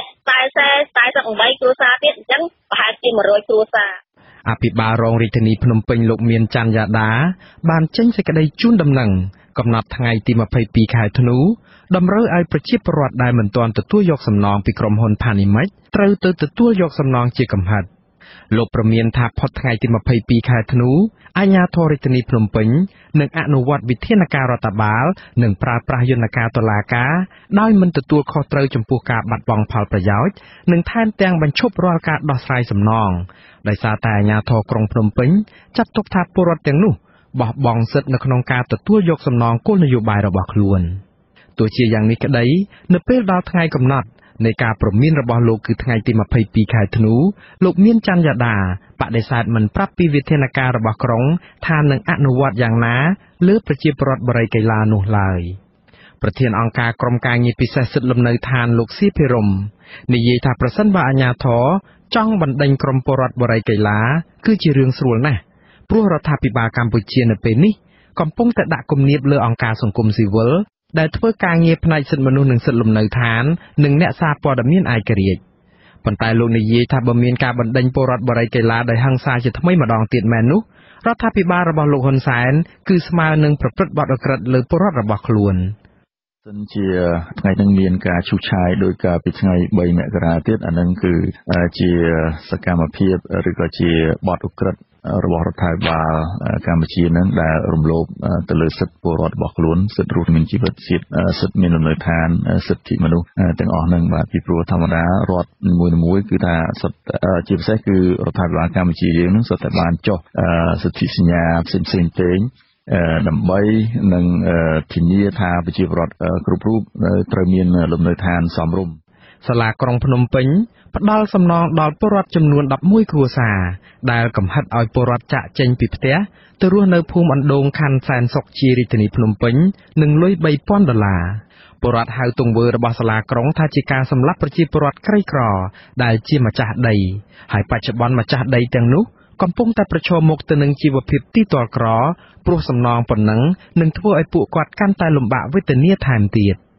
48គ្រួសារទៀតអញ្ចឹងប្រហែលជា100គ្រួសារអភិបាលរងរាជធានីភ្នំពេញលោកមានច័ន្ទយ៉ាដាបានចេញសេចក្តីជូនដំណឹងកំណត់ថ្ងៃទី22ខែធ្នូតម្រូវឲ្យប្រជាពលរដ្ឋដែលមិនទាន់ទទួលយកសំណងពីក្រុមហ៊ុនផានីមិចត្រូវទៅទទួលយកសំណងជាកំហិតលោកប្រមានថាផុតថ្ងៃទី22ខែធ្នូអាជ្ញាធររាជធានីភ្នំពេញនឹងអនុវត្តវិធានការរដ្ឋបាលនិងប្រើប្រាស់យន្តការតុលាការដោយមិនទទួលខុសត្រូវចំពោះការបាត់បង់ផលប្រយោជន៍និងថែមទាំងបញ្ឈប់រាល់ការដោះស្រាយសំណងដោយសារតែអាជ្ញាធរក្រុងភ្នំពេញចាត់ទុកថាពលរដ្ឋទាំងនោះបោះបង់សិទ្ធិនៅក្នុងការទទួលយកសំណងគោលនយោបាយរបស់ខ្លួនទោះជាយ៉ាងនេះក្តីនៅពេលដល់ថ្ងៃកំណត់នៃការព្រមានរបស់លោកគឺថ្ងៃទី22ខែធ្នូលោកមានច័ន្ទយ៉ាដាបដិសេធមិនប្រាប់ពីវិធានការរបស់ក្រុងថានឹងអនុវត្តយ៉ាងណាលើប្រជាពលរដ្ឋបរិយាកីឡានោះឡើយប្រធានអង្គការក្រុមការងារពិសេសសិទ្ធិលំនៅឋានលោកស៊ីភិរមនិយាយថាប្រសិនបើអាជ្ញាធរចង់បណ្ដេញក្រុមពលរដ្ឋបរិយាកីឡាគឺជារឿងស្រួលណាស់ព្រោះរដ្ឋាភិបាលកម្ពុជានៅពេលនេះកំពុងតែដាក់គំនាបលើអង្គការសង្គមស៊ីវិលដែលធ្វើការងារផ្នែកសិទ្ធិមនុស្សនិងសិទ្ធិលំនៅឋាននិងអ្នកសារព័ត៌មានឯករាជ្យប៉ុន្តែលោកនិយាយថាបើមានការបណ្ដេញពលរដ្ឋបរិយាកីឡាដោយហិង្សាជាថ្មីម្ដងទៀតមែននោះរដ្ឋាភិបាលរបស់លោកហ៊ុនសែនគឺស្មើនឹងប្រព្រឹត្តបទឧក្រិដ្ឋលើពលរដ្ឋរបស់ខ្លួនសិនជាថ្ងៃនឹងមានការឈូសឆាយដោយការពីថ្ងៃ3មករាទៀតអានឹងគឺជាសកម្មភាពឬក៏ជាបទឧក្រិដ្ឋរបស់រដ្ឋាភិបាលកម្ពុជានឹងដែលរំលោភទៅលើសិទ្ធិពលរដ្ឋរបស់ខ្លួនសិទ្ធិរស់មានជីវិតសិទ្ធិមានលំនៅឋានសិទ្ធិមនុស្សទាំងអស់នឹងបាទពីព្រោះធម្មតារដ្ឋនីមួយៗគឺថាសិទ្ធិជាពិសេសគឺរដ្ឋាភិបាលកម្ពុជាយើងនឹងសិទ្ធិតែបានចុះសិទ្ធិសញ្ញាផ្សេងៗដើម្បីនឹងធានាថាប្រជាពលរដ្ឋគ្រប់រូបត្រូវមានលំនៅឋានសមរម្យសាលាក្រុងភ្នំពេញផ្ដល់សំណងដល់ពលរដ្ឋចំនួន11គ្រួសារដែលកំហិតឲ្យពលរដ្ឋចាក់ចេញពីផ្ទះទៅរស់នៅភូមិអណ្ដូងខណ្ឌសែនសុខជារាជធានីភ្នំពេញនឹងលុយ$3,000ពលរដ្ឋហៅទង្វើរបស់សាលាក្រុងថាជាការសម្លាប់ប្រជាពលរដ្ឋក្រីក្រដែលជាម្ចាស់ដីហើយបច្ចុប្បន្នម្ចាស់ដីទាំងនោះកំពុងតែប្រឈមមុខទៅនឹងជីវភាពទីទាល់ក្រព្រោះសំណងប៉ុណ្ណឹងនឹងធ្វើឲ្យពួកគាត់កាន់តែលំបាកវេទនាថែមទៀត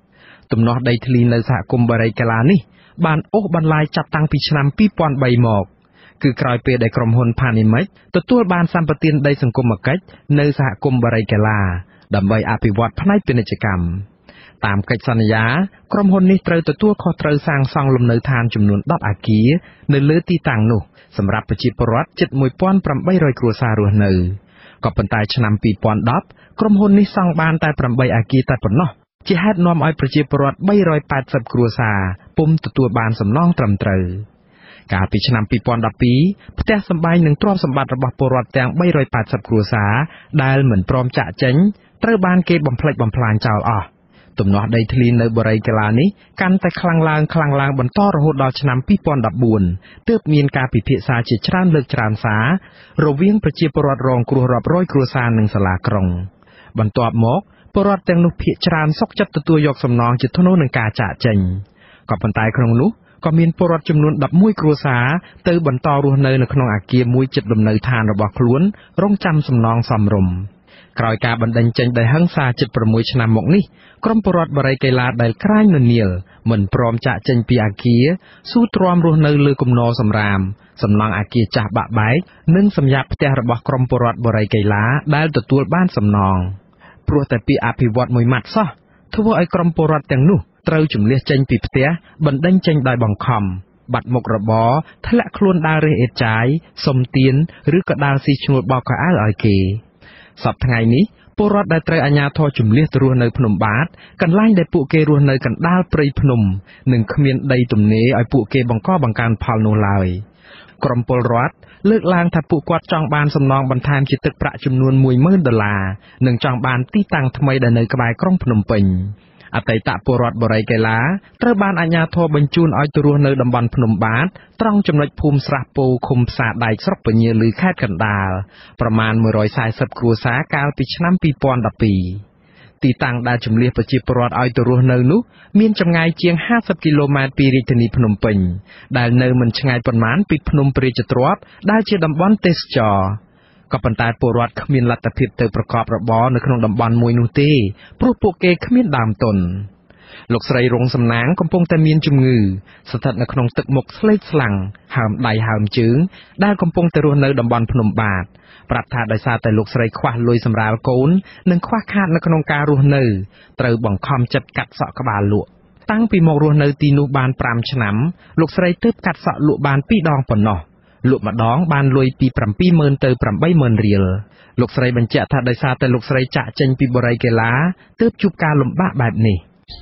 ទំនាស់ដីធ្លីនៅសហគមន៍បរិយាកាឡានេះបានអូសបន្លាយចាប់តាំងពីឆ្នាំ2003មកគឺក្រោយពេលដែលក្រុមហ៊ុន Panimax ទទួលបានសម្បទានដីសង្គមគិច្ចនៅសហគមន៍បរិយាកាឡាដើម្បីអភិវឌ្ឍផ្នែកពាណិជ្ជកម្មតាមកិច្ចសន្យាក្រុមហ៊ុននេះត្រូវទទួលខុសត្រូវសាងសង់លំនៅឋានចំនួន10អគារនៅលើទីតាំងនោះសម្រាប់ប្រជាពលរដ្ឋជិត 1,800 គ្រួសាររស់នៅក៏ប៉ុន្តែឆ្នាំ2010ក្រុមហ៊ុននេះសង់បានតែ8អគារតែប៉ុណ្ណោះជាហេតុនាំឲ្យប្រជាពលរដ្ឋ380គ្រួសារពុំទទួលបានសំណងត្រឹមត្រូវកាលពីឆ្នាំ2012ផ្ទះសម្បែងនិងទ្រព្យសម្បត្តិរបស់ពលរដ្ឋទាំង380គ្រួសារដែលមិនព្រមចាក់ចេញត្រូវបានគេបំផ្លិចបំផ្លាញចោលអស់ទំនាស់ដីធ្លីនៅបរិយាកាឡានេះកាន់តែខ្លាំងឡើងបន្តរហូតដល់ឆ្នាំ2014ទើបមានការពិភាក្សាជាច្រើនលើកច្រើនសាររវាងប្រជាពលរដ្ឋរងគ្រោះរាប់រយគ្រួសារនិងសាលាក្រុងបន្ទាប់មកពលរដ្ឋទាំងនោះភាគច្រើនសុខចិត្តទទួលយកសំណងជាធ្នូនឹងការចាកចេញក៏ប៉ុន្តែក្នុងនោះក៏មានពលរដ្ឋចំនួន11គ្រួសារទៅបន្តរស់នៅក្នុងអគារមួយជិតលំនៅឋានរបស់ខ្លួនរងចាំសំណងសមរម្យក្រោយការបណ្តេញចេញដោយហិង្សាជិត6ឆ្នាំមកនេះក្រុមពលរដ្ឋបរិយាកាឡាដែលក្រាញននាលមិនព្រមចាកចេញពីអគារស៊ូទ្រាំរស់នៅលើគំនរសំរាមសំណង់អគារចាស់បាក់បែកនិងសម្រាប់ផ្ទះរបស់ក្រុមពលរដ្ឋបរិយាកាឡាដែលទទួលបានសំណងព្រោះតែពាក្យអភិវឌ្ឍមួយម៉ាត់សោះធ្វើឲ្យក្រុមពលរដ្ឋទាំងនោះត្រូវជំនះចេញពីផ្ទះបណ្តេញចេញដោយបង្ខំបាត់មុខរបរធ្លាក់ខ្លួនដើររើសអេតចាយសុំទានឬក៏ដើរស៊ីឈ្នួលបោកខោអាវឲ្យគេសប្តាហ៍ថ្ងៃនេះពលរដ្ឋដែលត្រូវអាជ្ញាធរជំនះទៅរស់នៅភ្នំបាទកន្លែងដែលពួកគេរស់នៅកណ្ដាលព្រៃភ្នំនិងគ្មានដីទំនេរឲ្យពួកគេបង្កបង្កើនផលនោះឡើយក្រុមពលរដ្ឋលើកឡើងថាពួកគាត់ចង់បានសំណងបន្ថែមជាទឹកប្រាក់ចំនួន$10,000និងចង់បានទីតាំងថ្មីដែលនៅក្បែរក្រុងភ្នំពេញអតីតពលរដ្ឋបរិយាកាឡាត្រូវបានអាជ្ញាធរបញ្ជូនឲ្យទៅរស់នៅតំបន់ភ្នំបាទត្រង់ចំណុចភូមិស្រះពោឃុំផ្សារដែកស្រុកពញាឮខេត្តកណ្ដាលប្រមាណ140គ្រួសារកាលពីឆ្នាំ2012ទីតាំងដែលជំនះប្រជាពលរដ្ឋឲ្យទៅរស់នៅនោះមានចម្ងាយជាង50គីឡូម៉ែត្រពីរាជធានីភ្នំពេញដែលនៅមិនឆ្ងាយប៉ុន្មានពីភ្នំព្រះរាជទ្រព្យដែលជាតំបន់ទេសចរណ៍ក៏ប៉ុន្តែពលរដ្ឋគ្មានលទ្ធភាពទៅប្រកបរបរនៅក្នុងតំបន់មួយនោះទេព្រោះពួកគេគ្មានដើមទុនលោកស្រីរងសំណាងកំពុងតែមានជំងឺស្ថិតនៅក្នុងទឹកមុខស្លេកស្លាំងហើមដៃហើមជើងដែលកំពុងតែរស់នៅតំបន់ភ្នំបាទប្រាប់ថាដោយសារតែលោកស្រីខ្វះលុយសម្រាលកូននិងខ្វះខាតនៅក្នុងការរស់នៅត្រូវបង្ខំចិត្តកាត់សក់ក្បាលលក់តាំងពីមករស់នៅទីនោះបាន5ឆ្នាំលោកស្រីទើបកាត់សក់លក់បាន2ដងប៉ុណ្ណោះលក់ម្ដងបានលុយពី70000ទៅ80000រៀលលោកស្រីបញ្ជាក់ថាដោយសារតែលោកស្រីចាក់ចេញពីបរិយាកាឡាទើបជួបការលំបាកបែបនេះ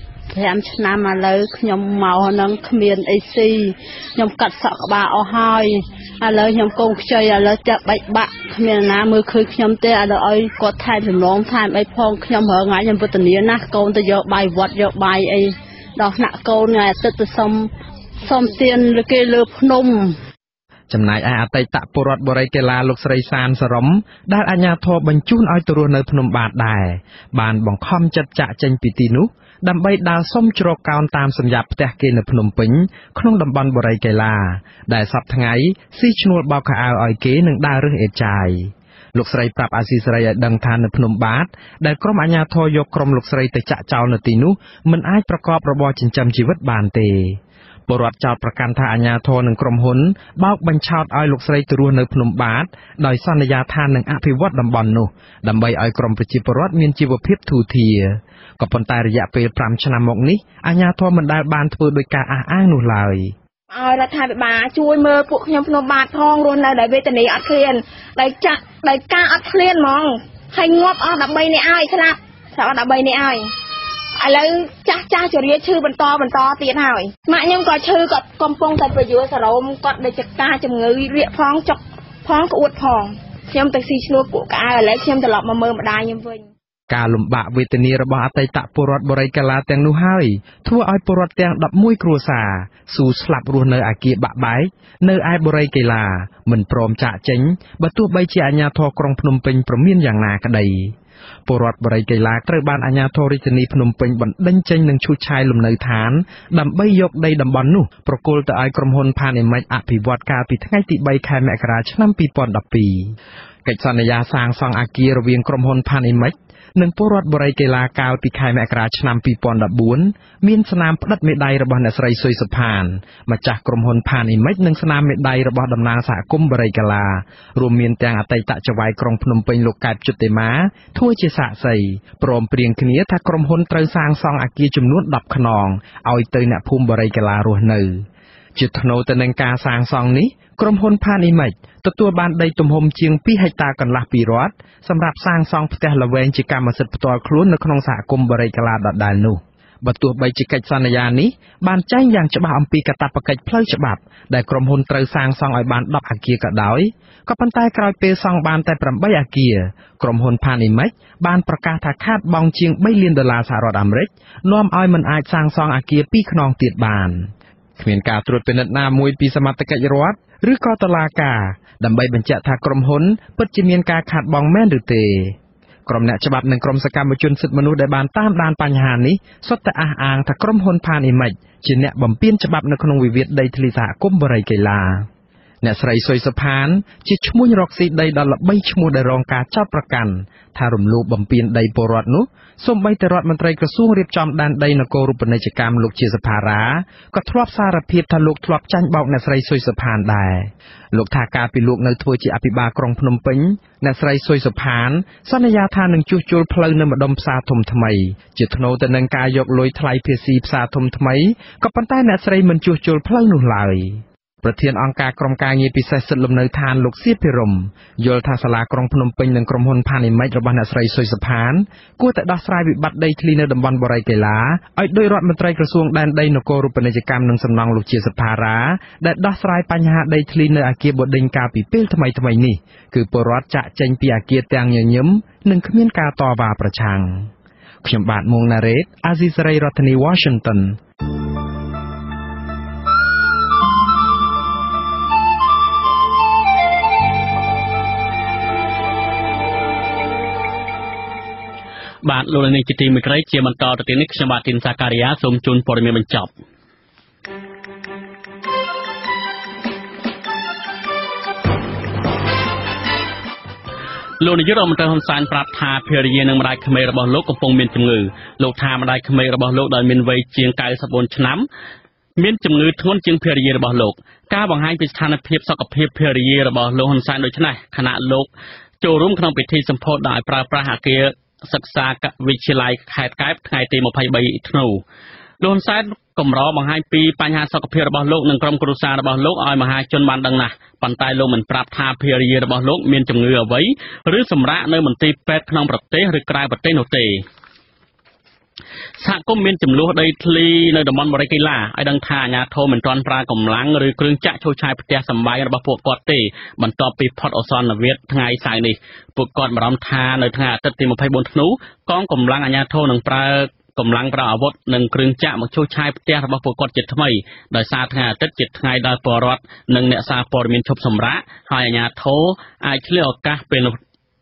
5ឆ្នាំឥឡូវខ្ញុំមកនឹងគ្មានអីស៊ីខ្ញុំកាត់សក់ក្បាលអស់ហើយឥឡូវខ្ញុំកូនខ្ចីឥឡូវចាក់បែកបាក់គ្មានណាមើលឃើញខ្ញុំទេឥឡូវឲ្យគាត់ថែមសំឡងថែមអីផងខ្ញុំរងថ្ងៃខ្ញុំវត្តនាណាកូនទៅយកបាយវត្តយកបាយអីដល់ថ្នាក់កូនថ្ងៃអាទិត្យទៅសុំទានគេលើភ្នំចំណែកឯអតីតពលរដ្ឋបរិយាកាឡាលោកស្រីសានសរំដែលអាជ្ញាធរបញ្ជូនឲ្យទៅរស់នៅភ្នំបាទដែរបានបង្ខំចិត្តចាក់ចេញពីទីនោះដើម្បីដើរសុំជ្រកកោនតាមសម្យាបផ្ទះគេនៅភ្នំពេញក្នុងតំបន់បរិយាកាឡាដែលសប្តាហ៍ថ្ងៃស៊ីឈ្នួលបោកខោអាវឲ្យគេនិងដើររើសអេតចាយលោកស្រីប្រាប់អាស៊ីសេរីឲ្យដឹងថានៅភ្នំបាទដែលក្រុមអាជ្ញាធរយកក្រុមលោកស្រីទៅចាក់ចោលនៅទីនោះមិនអាចប្រកបរបរចិញ្ចឹមជីវិតបានទេពលរដ្ឋចោទប្រកាន់ថាអាជ្ញាធរនិងក្រុមហ៊ុនបោកបញ្ឆោតឲ្យលោកស្រីទៅរស់នៅភ្នំបាទដោយសន្យាថានឹងអភិវឌ្ឍតំបន់នោះដើម្បីឲ្យក្រុមប្រជាពលរដ្ឋមានជីវភាពធូរធារក៏ប៉ុន្តែរយៈពេល5ឆ្នាំមកនេះអាជ្ញាធរមិនដែលបានធ្វើដោយការអះអាងនោះឡើយឲ្យរដ្ឋាភិបាលជួយមើលពួកខ្ញុំភ្នំបាទផងរស់នៅដោយវេទនីអត់ឃ្លានដោយចាក់ដោយការអត់ឃ្លានហ្មងហើយងាប់អស់13នាក់ហើយស្លាប់អស់13នាក់ហើយឥឡូវចាស់ជរាឈឺបន្តទៀតហើយម៉ាក់ខ្ញុំក៏ឈឺគាត់កំពុងតែប្រយោជន៍សរោមគាត់ដូចការជំងឺរាកផងចុកផងក្អួតផងខ្ញុំទៅស៊ីឈ្នួលពួកកៅឥឡូវខ្ញុំត្រឡប់មកមើលម្ដាយខ្ញុំវិញការលំបាកវេទនារបស់អតីតពលរដ្ឋបរិយាកាឡាទាំងនោះហើយធ្វើឲ្យពលរដ្ឋទាំង11គ្រួសារស៊ូស្លាប់រស់នៅអគារបាក់បែកនៅឯបរិយាកាឡាមិនព្រមចាកចេញបើទោះបីជាអាជ្ញាធរក្រុងភ្នំពេញព្រមានយ៉ាងណាក្តីពលរដ្ឋបរិយាកាសត្រូវបានអាជ្ញាធររាជធានីភ្នំពេញបណ្តេញចេញនិងឈូសឆាយលំនៅឋានដើម្បីយកដីតំបន់នោះប្រគល់ទៅឲ្យក្រុមហ៊ុន Panimax អភិវឌ្ឍកាលពីថ្ងៃទី 3 ខែមករាឆ្នាំ 2012 កិច្ចសន្យាសាងសង់អគាររវាងក្រុមហ៊ុន Panimax និងពលរដ្ឋបរិយាកាសកាលពីខែមករាឆ្នាំ 2014 មានស្នាមផ្ដិតមេដាយរបស់អ្នកស្រីសុយសុផានម្ចាស់ក្រុមហ៊ុន Panimax និងស្នាមមេដាយរបស់តំណាងសហគមន៍បរិយាកាសរួមមានទាំងអតីតចៅហ្វាយក្រុងភ្នំពេញលោកកែបជុតិមាធ្វើជាសាក្សីព្រមព្រៀងគ្នាថាក្រុមហ៊ុនត្រូវសាងសង់អគារចំនួន10ខ្នងឲ្យទៅអ្នកភូមិបរិយាកាសរស់នៅជាថ្នូរទៅនឹងការសាងសង់នេះក្រុមហ៊ុន Panimax ទទួលបានដីទំហំជាង2ហិកតាកន្លះពីរដ្ឋសម្រាប់សាងសង់ផ្ទះល្វែងជាកម្មសិទ្ធិផ្ទាល់ខ្លួននៅក្នុងសហគមន៍បរិយាកាសដដែលនោះបើទោះបីជាកិច្ចសន្យានេះបានចែងយ៉ាងច្បាស់អំពីកាតព្វកិច្ចផ្លូវច្បាប់ដែលក្រុមហ៊ុនត្រូវសាងសង់ឲ្យបាន10អគារក៏ដោយក៏ប៉ុន្តែក្រោយពេលសង់បានតែ8អគារក្រុមហ៊ុន Panimax បានប្រកាសថាខាតបង់ជាង$3លានសហរដ្ឋអាមេរិកនាំឲ្យមិនអាចសាងសង់អគារ2ខ្នងទៀតបានគ្មានការត្រួតពិនិត្យណាមួយពីសមត្ថកិច្ចរដ្ឋឬក៏តុលាការដើម្បីបញ្ជាក់ថាក្រុមហ៊ុនពិតជាមានការខាតបង់មែនឬទេក្រុមអ្នកច្បាប់និងក្រុមសកម្មជនសិទ្ធិមនុស្សដែលបានតាមដានបញ្ហានេះសុទ្ធតែអះអាងថាក្រុមហ៊ុន Panimax ជាអ្នកបំពានច្បាប់នៅក្នុងវិវាទដីធ្លីសហគមន៍បរិយាកាសអ្នកស្រីសុយសុផានជាឈ្មោះរកស៊ីដីដល់ល្បីឈ្មោះដែលរងការចោទប្រកាន់ថារំលោភបំពានដីពលរដ្ឋនោះសូម្បីតែរដ្ឋមន្ត្រីក្រសួងរៀបចំដែនដីនគររូបនីយកម្មលោកជាសភារាក៏ធ្លាប់សារភាពថាលោកធ្លាប់ចាញ់បោកអ្នកស្រីសុយសុផានដែរលោកថាការពីលោកនៅធ្វើជាអភិបាលក្រុងភ្នំពេញអ្នកស្រីសុយសុផានសន្យាថានឹងជួសជុលផ្លូវនៅម្ដុំផ្សារធំថ្មីជាថ្នូរទៅនឹងការយកលុយថ្លៃភាសីផ្សារធំថ្មីក៏ប៉ុន្តែអ្នកស្រីមិនជួសជុលផ្លូវនោះឡើយប្រធានអង្គការក្រុមការងារពិសេសសិទ្ធិលំនៅឋានលោកសៀភិរមយល់ថាសាលាក្រុងភ្នំពេញនិងក្រុមហ៊ុន Panimax របស់អ្នកស្រីសុយសុផានគួរតែដោះស្រាយវិបត្តិដីធ្លីនៅតំបន់បរិយាកាសឲ្យដោយរដ្ឋមន្ត្រីក្រសួងដែនដីនគររូបនីយកម្មនិងសំណង់លោកជាសភារាដែលដោះស្រាយបញ្ហាដីធ្លីនៅអគារបឌិញកាលពីពេលថ្មីៗនេះគឺពលរដ្ឋចាក់ចេញពីអគារទាំងញញឹមនិងគ្មានការតវ៉ាប្រឆាំងខ្ញុំបាទមួងណារ៉េតអាស៊ីសេរីរដ្ឋធានី Washington បាទលោកនាងជាទីមេត្រីជាបន្តទៅទៀតនេះខ្ញុំបាទទីនសាការីយ៉ាសូមជូនព័ត៌មានបញ្ចប់លោកនាយករដ្ឋមន្ត្រីហ៊ុនសែនប្រាប់ថាភរិយានិងម្ដាយក្មេករបស់លោកកំពុងមានជំងឺលោកថាម្ដាយក្មេករបស់លោកដែលមានវ័យជាង94ឆ្នាំមានជំងឺធ្ងន់ជាងភរិយារបស់លោកការបង្ហាញពីស្ថានភាពសុខភាពភរិយារបស់លោកហ៊ុនសែនដូចនេះខណៈលោកចូលរួមក្នុងពិធីសម្ពោធដោយប្រើប្រាស់អគារសិក្សាវិទ្យាល័យខេត្តកែបថ្ងៃទី23ធ្នូលោកហ៊ុនសែនកម្របង្ហាញពីបញ្ហាសុខភាពរបស់លោកនិងក្រុមគ្រួសាររបស់លោកឲ្យមហាជនបានដឹងណាស់ប៉ុន្តែលោកមិនប្រាប់ថាភរិយារបស់លោកមានជំងឺអ្វីឬសម្រាកនៅមន្ទីរពេទ្យក្នុងប្រទេសឬក្រៅប្រទេសនោះទេសហគមន៍មានចំនួនដីធ្លីនៅតំបន់បរិយាកាសឲ្យដឹងថាអាជ្ញាធរមិនទាន់ប្រើកម្លាំងឬគ្រឿងចាក់ឈូសឆាយផ្ទះសម្បែងរបស់ពួកគាត់ទេបន្ទាប់ពីផុតឱសន្នវិទ្យថ្ងៃសៅរ៍នេះពួកគាត់បារម្ភថានៅថ្ងៃអាទិត្យទី24ធ្នូកងកម្លាំងអាជ្ញាធរនឹងប្រើកម្លាំងប្រើអាវុធនិងគ្រឿងចាក់មកឈូសឆាយផ្ទះរបស់ពួកគាត់ជាថ្មីដោយសារថ្ងៃអាទិត្យជាថ្ងៃដែលពលរដ្ឋនិងអ្នកសារព័ត៌មានឈប់សម្រាកហើយអាជ្ញាធរអាចឆ្លៀតឱកាសពេលនោះ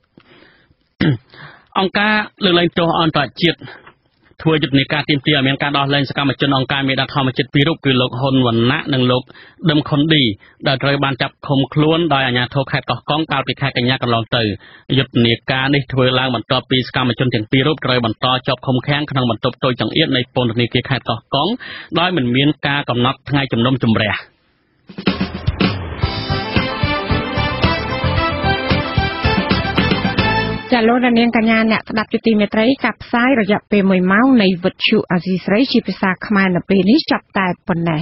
អង្គការលើកលែងទោសអន្តរជាតិធ្វើយុទ្ធនាការទាមទារឲ្យមានការដោះលែងសកម្មជនអង្គការមេដាធម្មជាតិពីររូបគឺលោកហ៊ុនវណ្ណៈនិងលោកដឹមខុនឌីដែលត្រូវបានចាប់ឃុំខ្លួនដោយអាជ្ញាធរខេត្តកោះកុងកាលពីខែកញ្ញាកន្លងទៅយុទ្ធនាការនេះធ្វើឡើងបន្ទាប់ពីសកម្មជនទាំងពីររូបត្រូវបន្តជាប់ឃុំឃាំងក្នុងបន្ទប់តូចចង្អៀតនៃពន្ធនាគារខេត្តកោះកុងដោយមិនមានការកំណត់ថ្ងៃជំនុំជម្រះចាលោកនាងកញ្ញាអ្នកស្ដាប់ជាទីមេត្រីកັບផ្សាយរយៈពេល1ម៉ោងនៃវិទ្យុអាស៊ីស្រីជាភាសាខ្មែរនៅពេលនេះចាប់តែប៉ុណ្ណេះ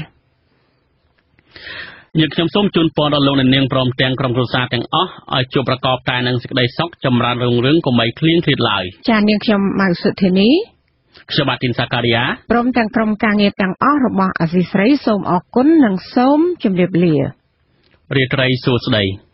យើងខ្ញុំសូមជូនពរដល់លោកនាងព្រមទាំងក្រុមគ្រួសារទាំងអស់ឲ្យជួបប្រកបតែនឹងសេចក្តីសុខចម្រើនរុងរឿងកុំបីឃ្លៀងឃ្លាតឡើយចានាងខ្ញុំម៉ៅសុធានីខ្ញុំបាទទីនសាការីយ៉ាព្រមទាំងក្រុមការងារទាំងអស់របស់អាស៊ីស្រីសូមអរគុណនិងសូមជម្រាបលារាត្រីសួស្តី